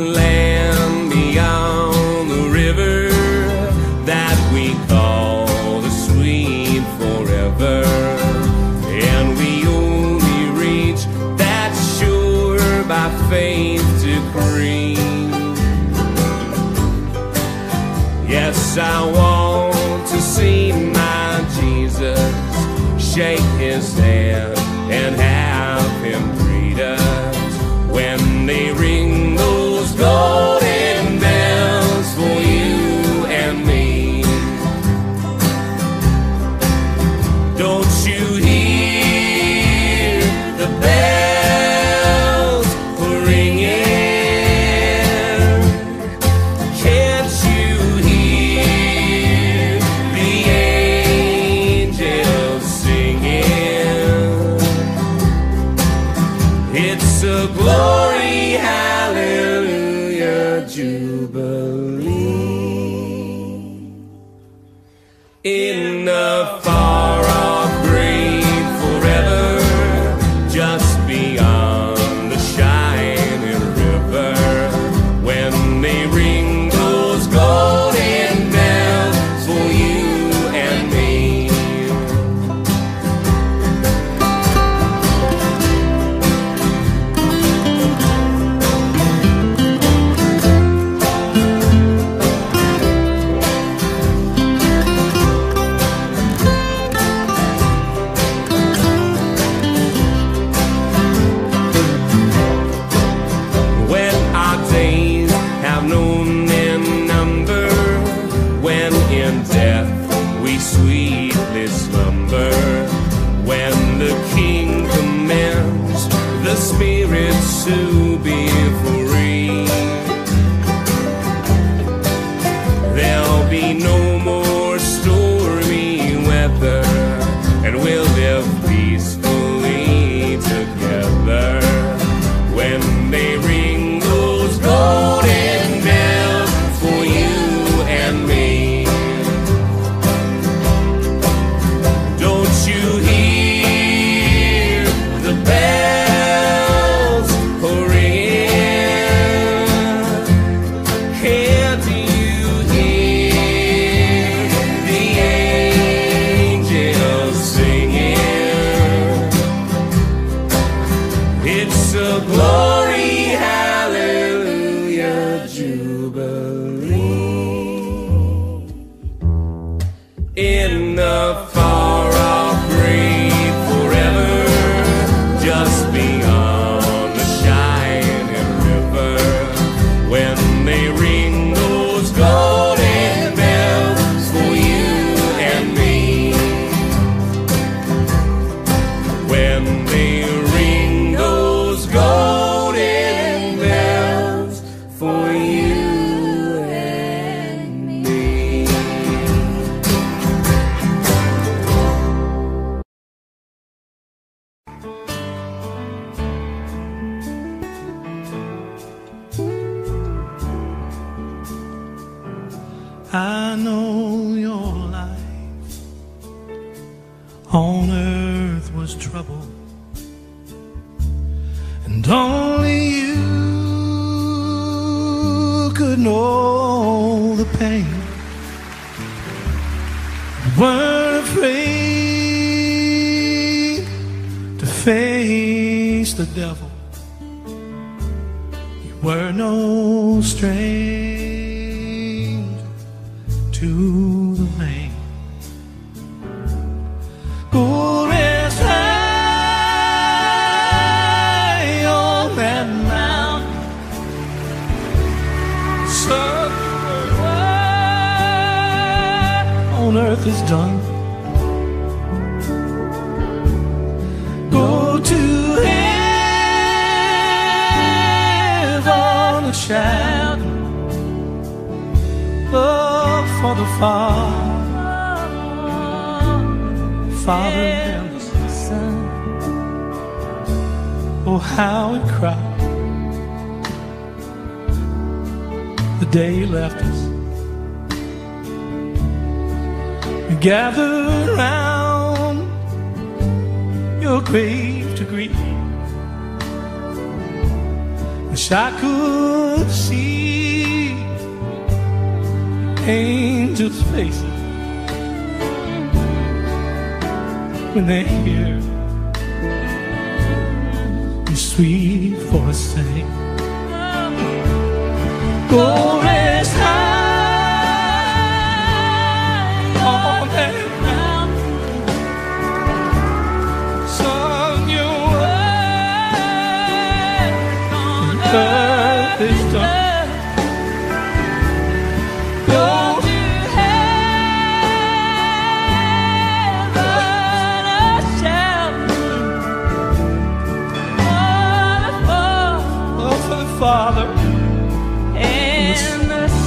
land beyond the river that we call the sweet forever, and we only reach that shore by faith decree. Yes, I want to see my Jesus, shake his hand and have him greet us when they ring those golden bells for you and me. Don't you hear the bells ringing? Can't you hear the angels singing? It's a glory, hallelujah, jubilee. In the far off great forever, just beyond the shining river, when they ring those golden bells for you and me. spirits to be free. There'll be no more stormy weather, and we'll live peacefully together when they ring those golden bells for you and me. Don't you hear the bells ringing? Can't you hear the angels singing? It's a glory, hallelujah, jubilee. In the far-off grave forever, just beyond the shining river, when they ring those golden bells for you and me. When they ring those golden bells for you and me. I know your life on earth was trouble, and only you could know the pain. You weren't afraid to face the devil. You were no stranger to the rain. Go rest high on that mountain, sun on earth is done. Go to heaven and shout love for the Father, Father and the Son. Oh, how it cried the day He left us. We gathered round your grave to greet. Wish I could see angels' faces when they hear your sweet voice sing. Go rest high on that mountain, sun your word on earth is done. Father and the Son.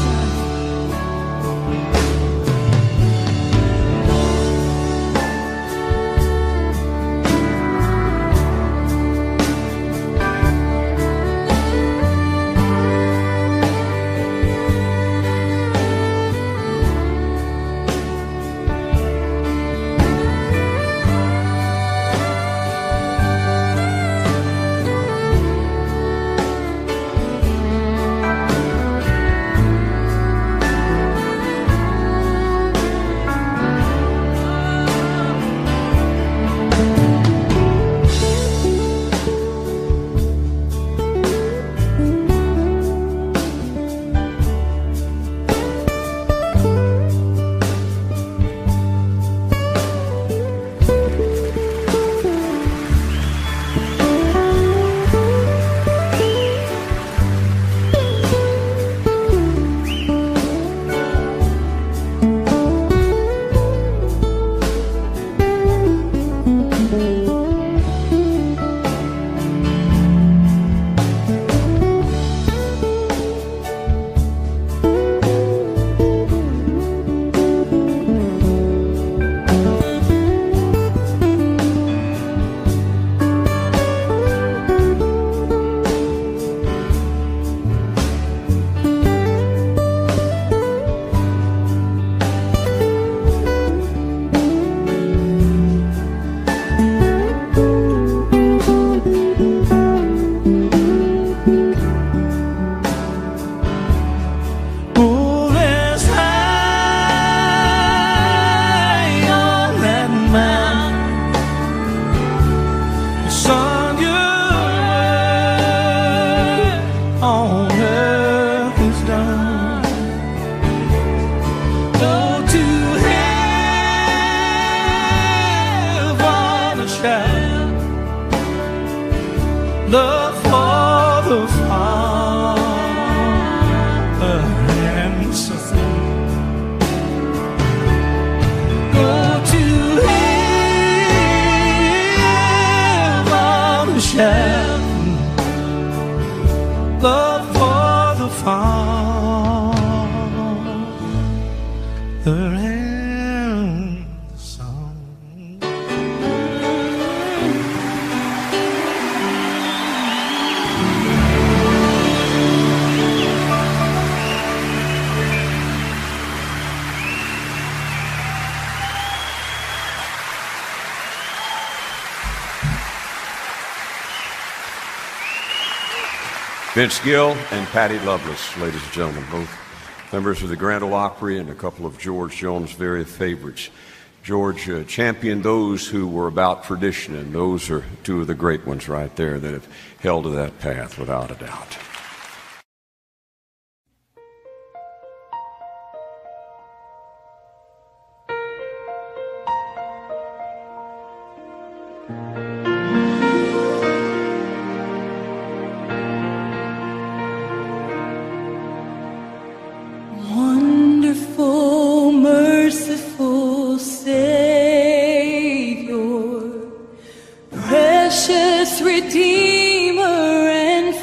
for the Father and Son. Go to heaven, shout love for the Father and the Son. Vince Gill and Patty Loveless, ladies and gentlemen, both members of the Grand Ole Opry and a couple of George Jones' very favorites. George uh, championed those who were about tradition, and those are two of the great ones right there that have held to that path without a doubt. Wonderful, merciful Savior, precious Redeemer and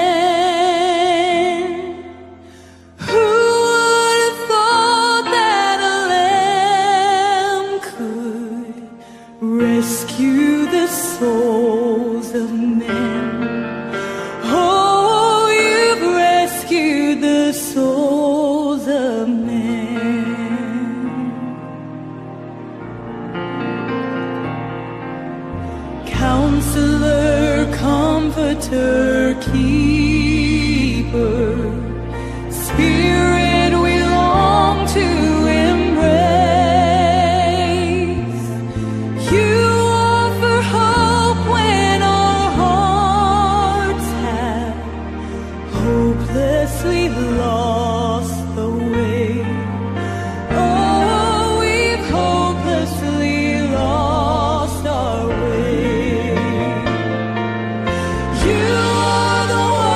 friend, who would have thought that a lamb could rescue the souls of men? Oh, you've rescued the souls of men. Counselor, comforter, keeper, Spirit we long to embrace. You offer hope when our hearts have hopelessly lost the way. Oh, we've hopelessly lost our way. You are the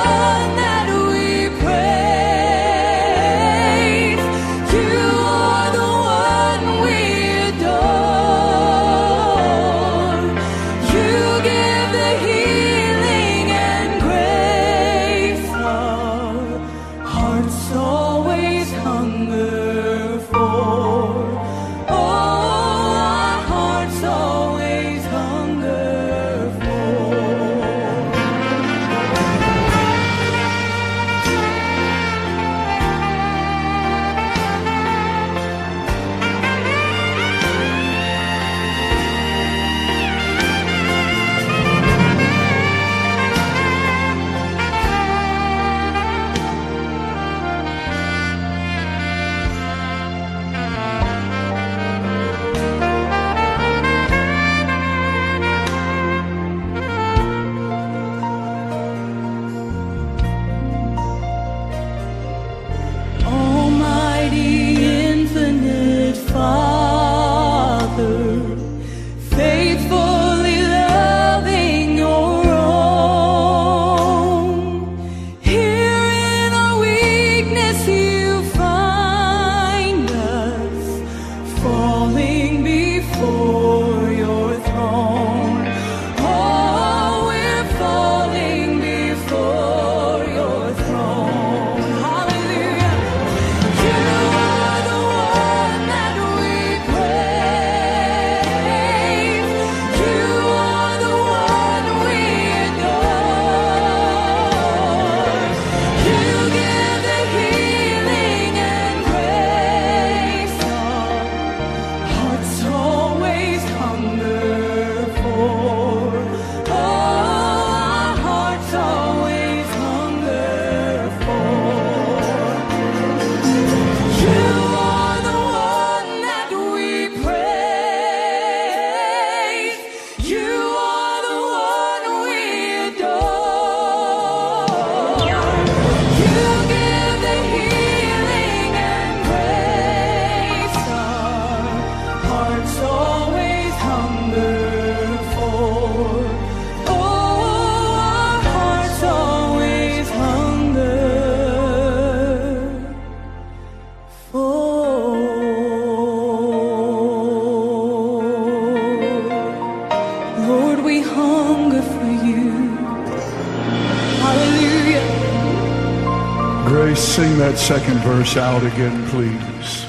Grace, sing that second verse out again, please.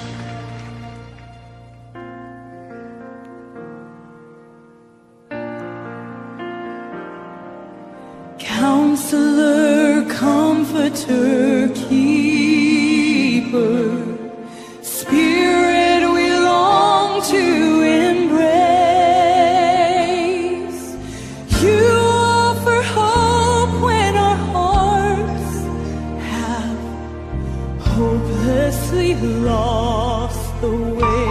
Counselor, comforter, keeper, Spirit we long to embrace. You offer hope when our hearts have hopelessly lost the way.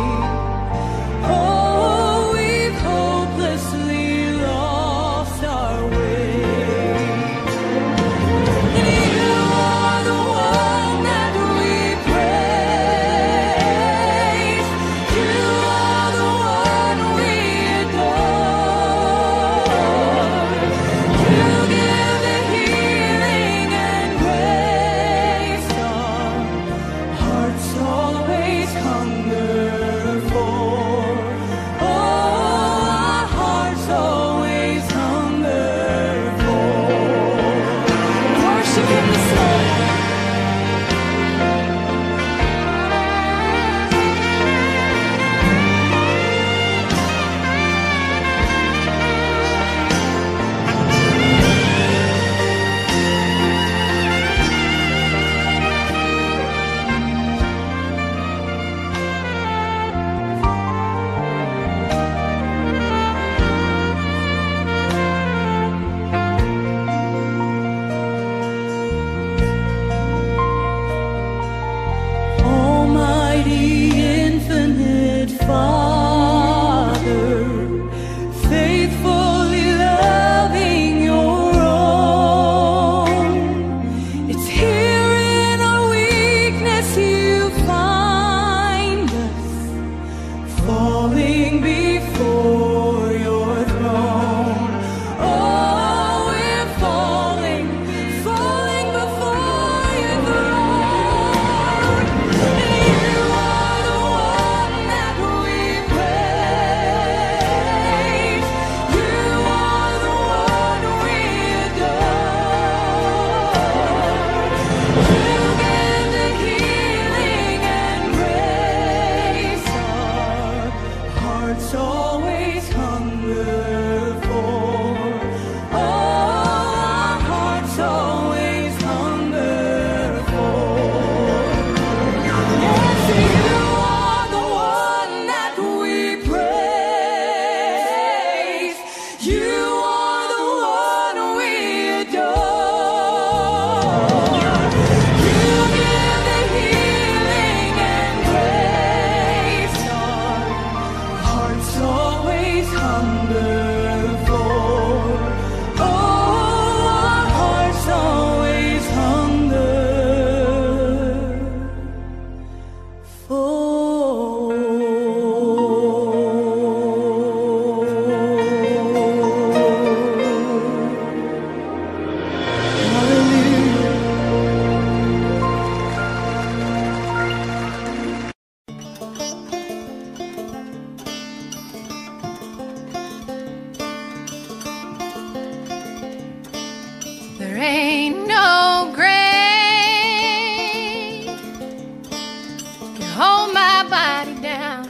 Oh, we've hopelessly lost our way. There ain't no grave can hold my body down.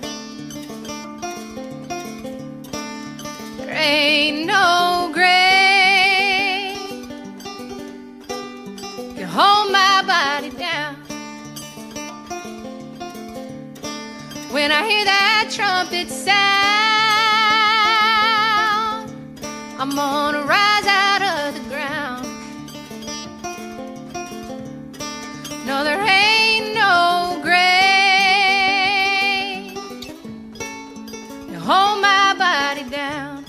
There ain't no grave can hold my body down. When I hear that trumpet sound, I'm gonna rise out of the ground. No, there ain't no grave to hold my body down.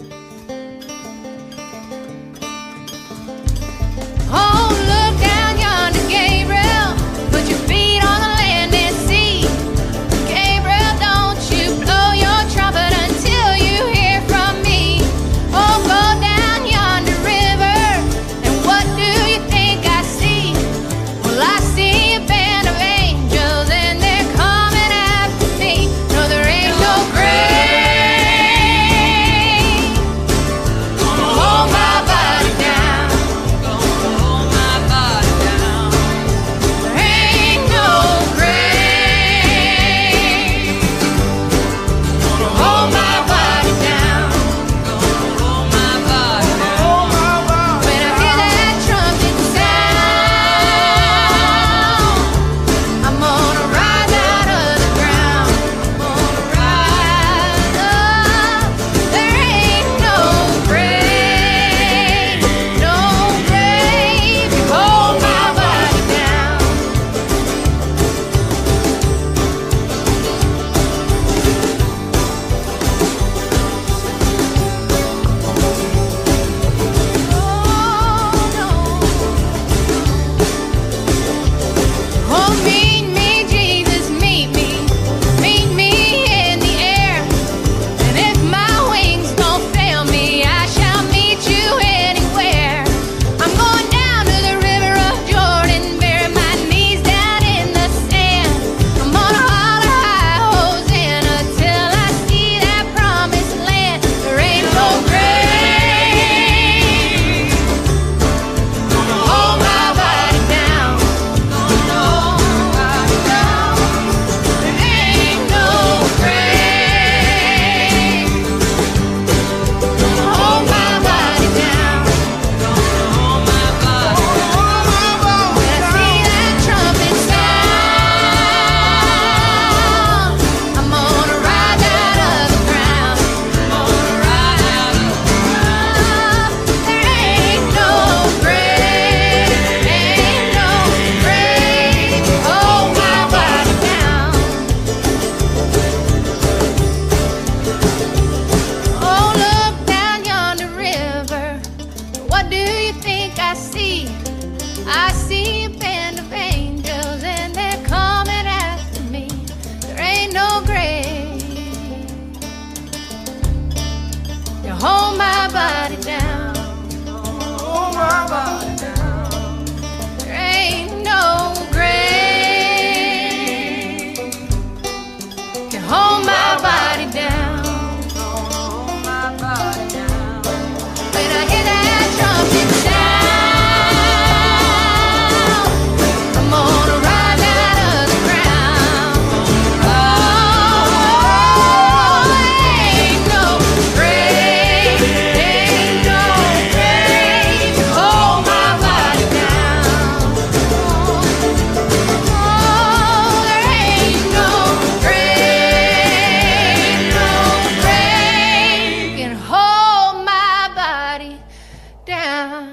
Oh, look down yonder, Gabriel. Put your feet on the land and see. Gabriel, don't you blow your trumpet until you hear from me. Oh, go down yonder river, and what do you think I see? Well, I see a body down. There ain't no grave can hold my body down. Hold my body down. When I hear that trumpet sound, I'm gonna rise out of the ground. Oh, ain't no grave, ain't no grave to hold my body down. Oh, there ain't no grave, no grave can hold my body down.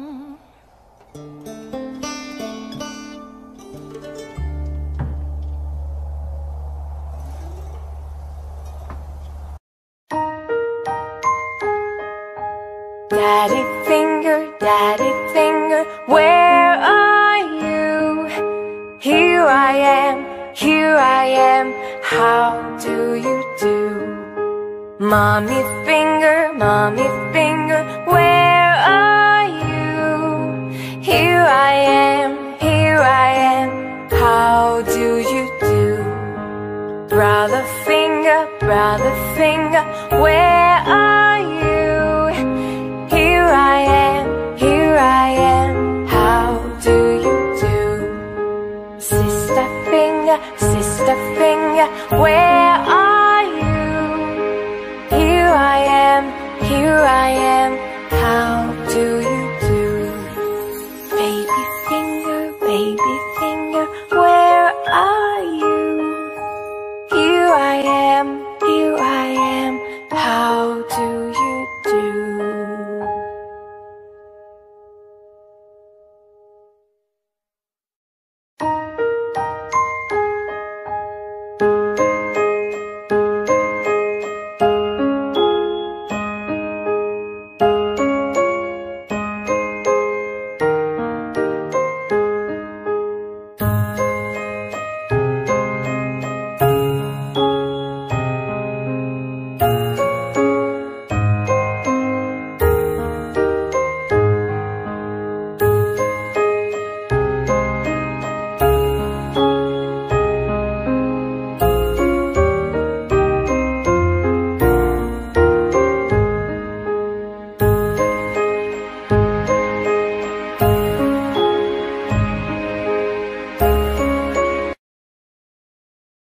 Daddy finger, daddy finger, where are you? Here I am, here I am, how do you do? Mommy finger, mommy finger, where are you? Here I am, here I am, how do you do? Brother finger, brother finger, where are you?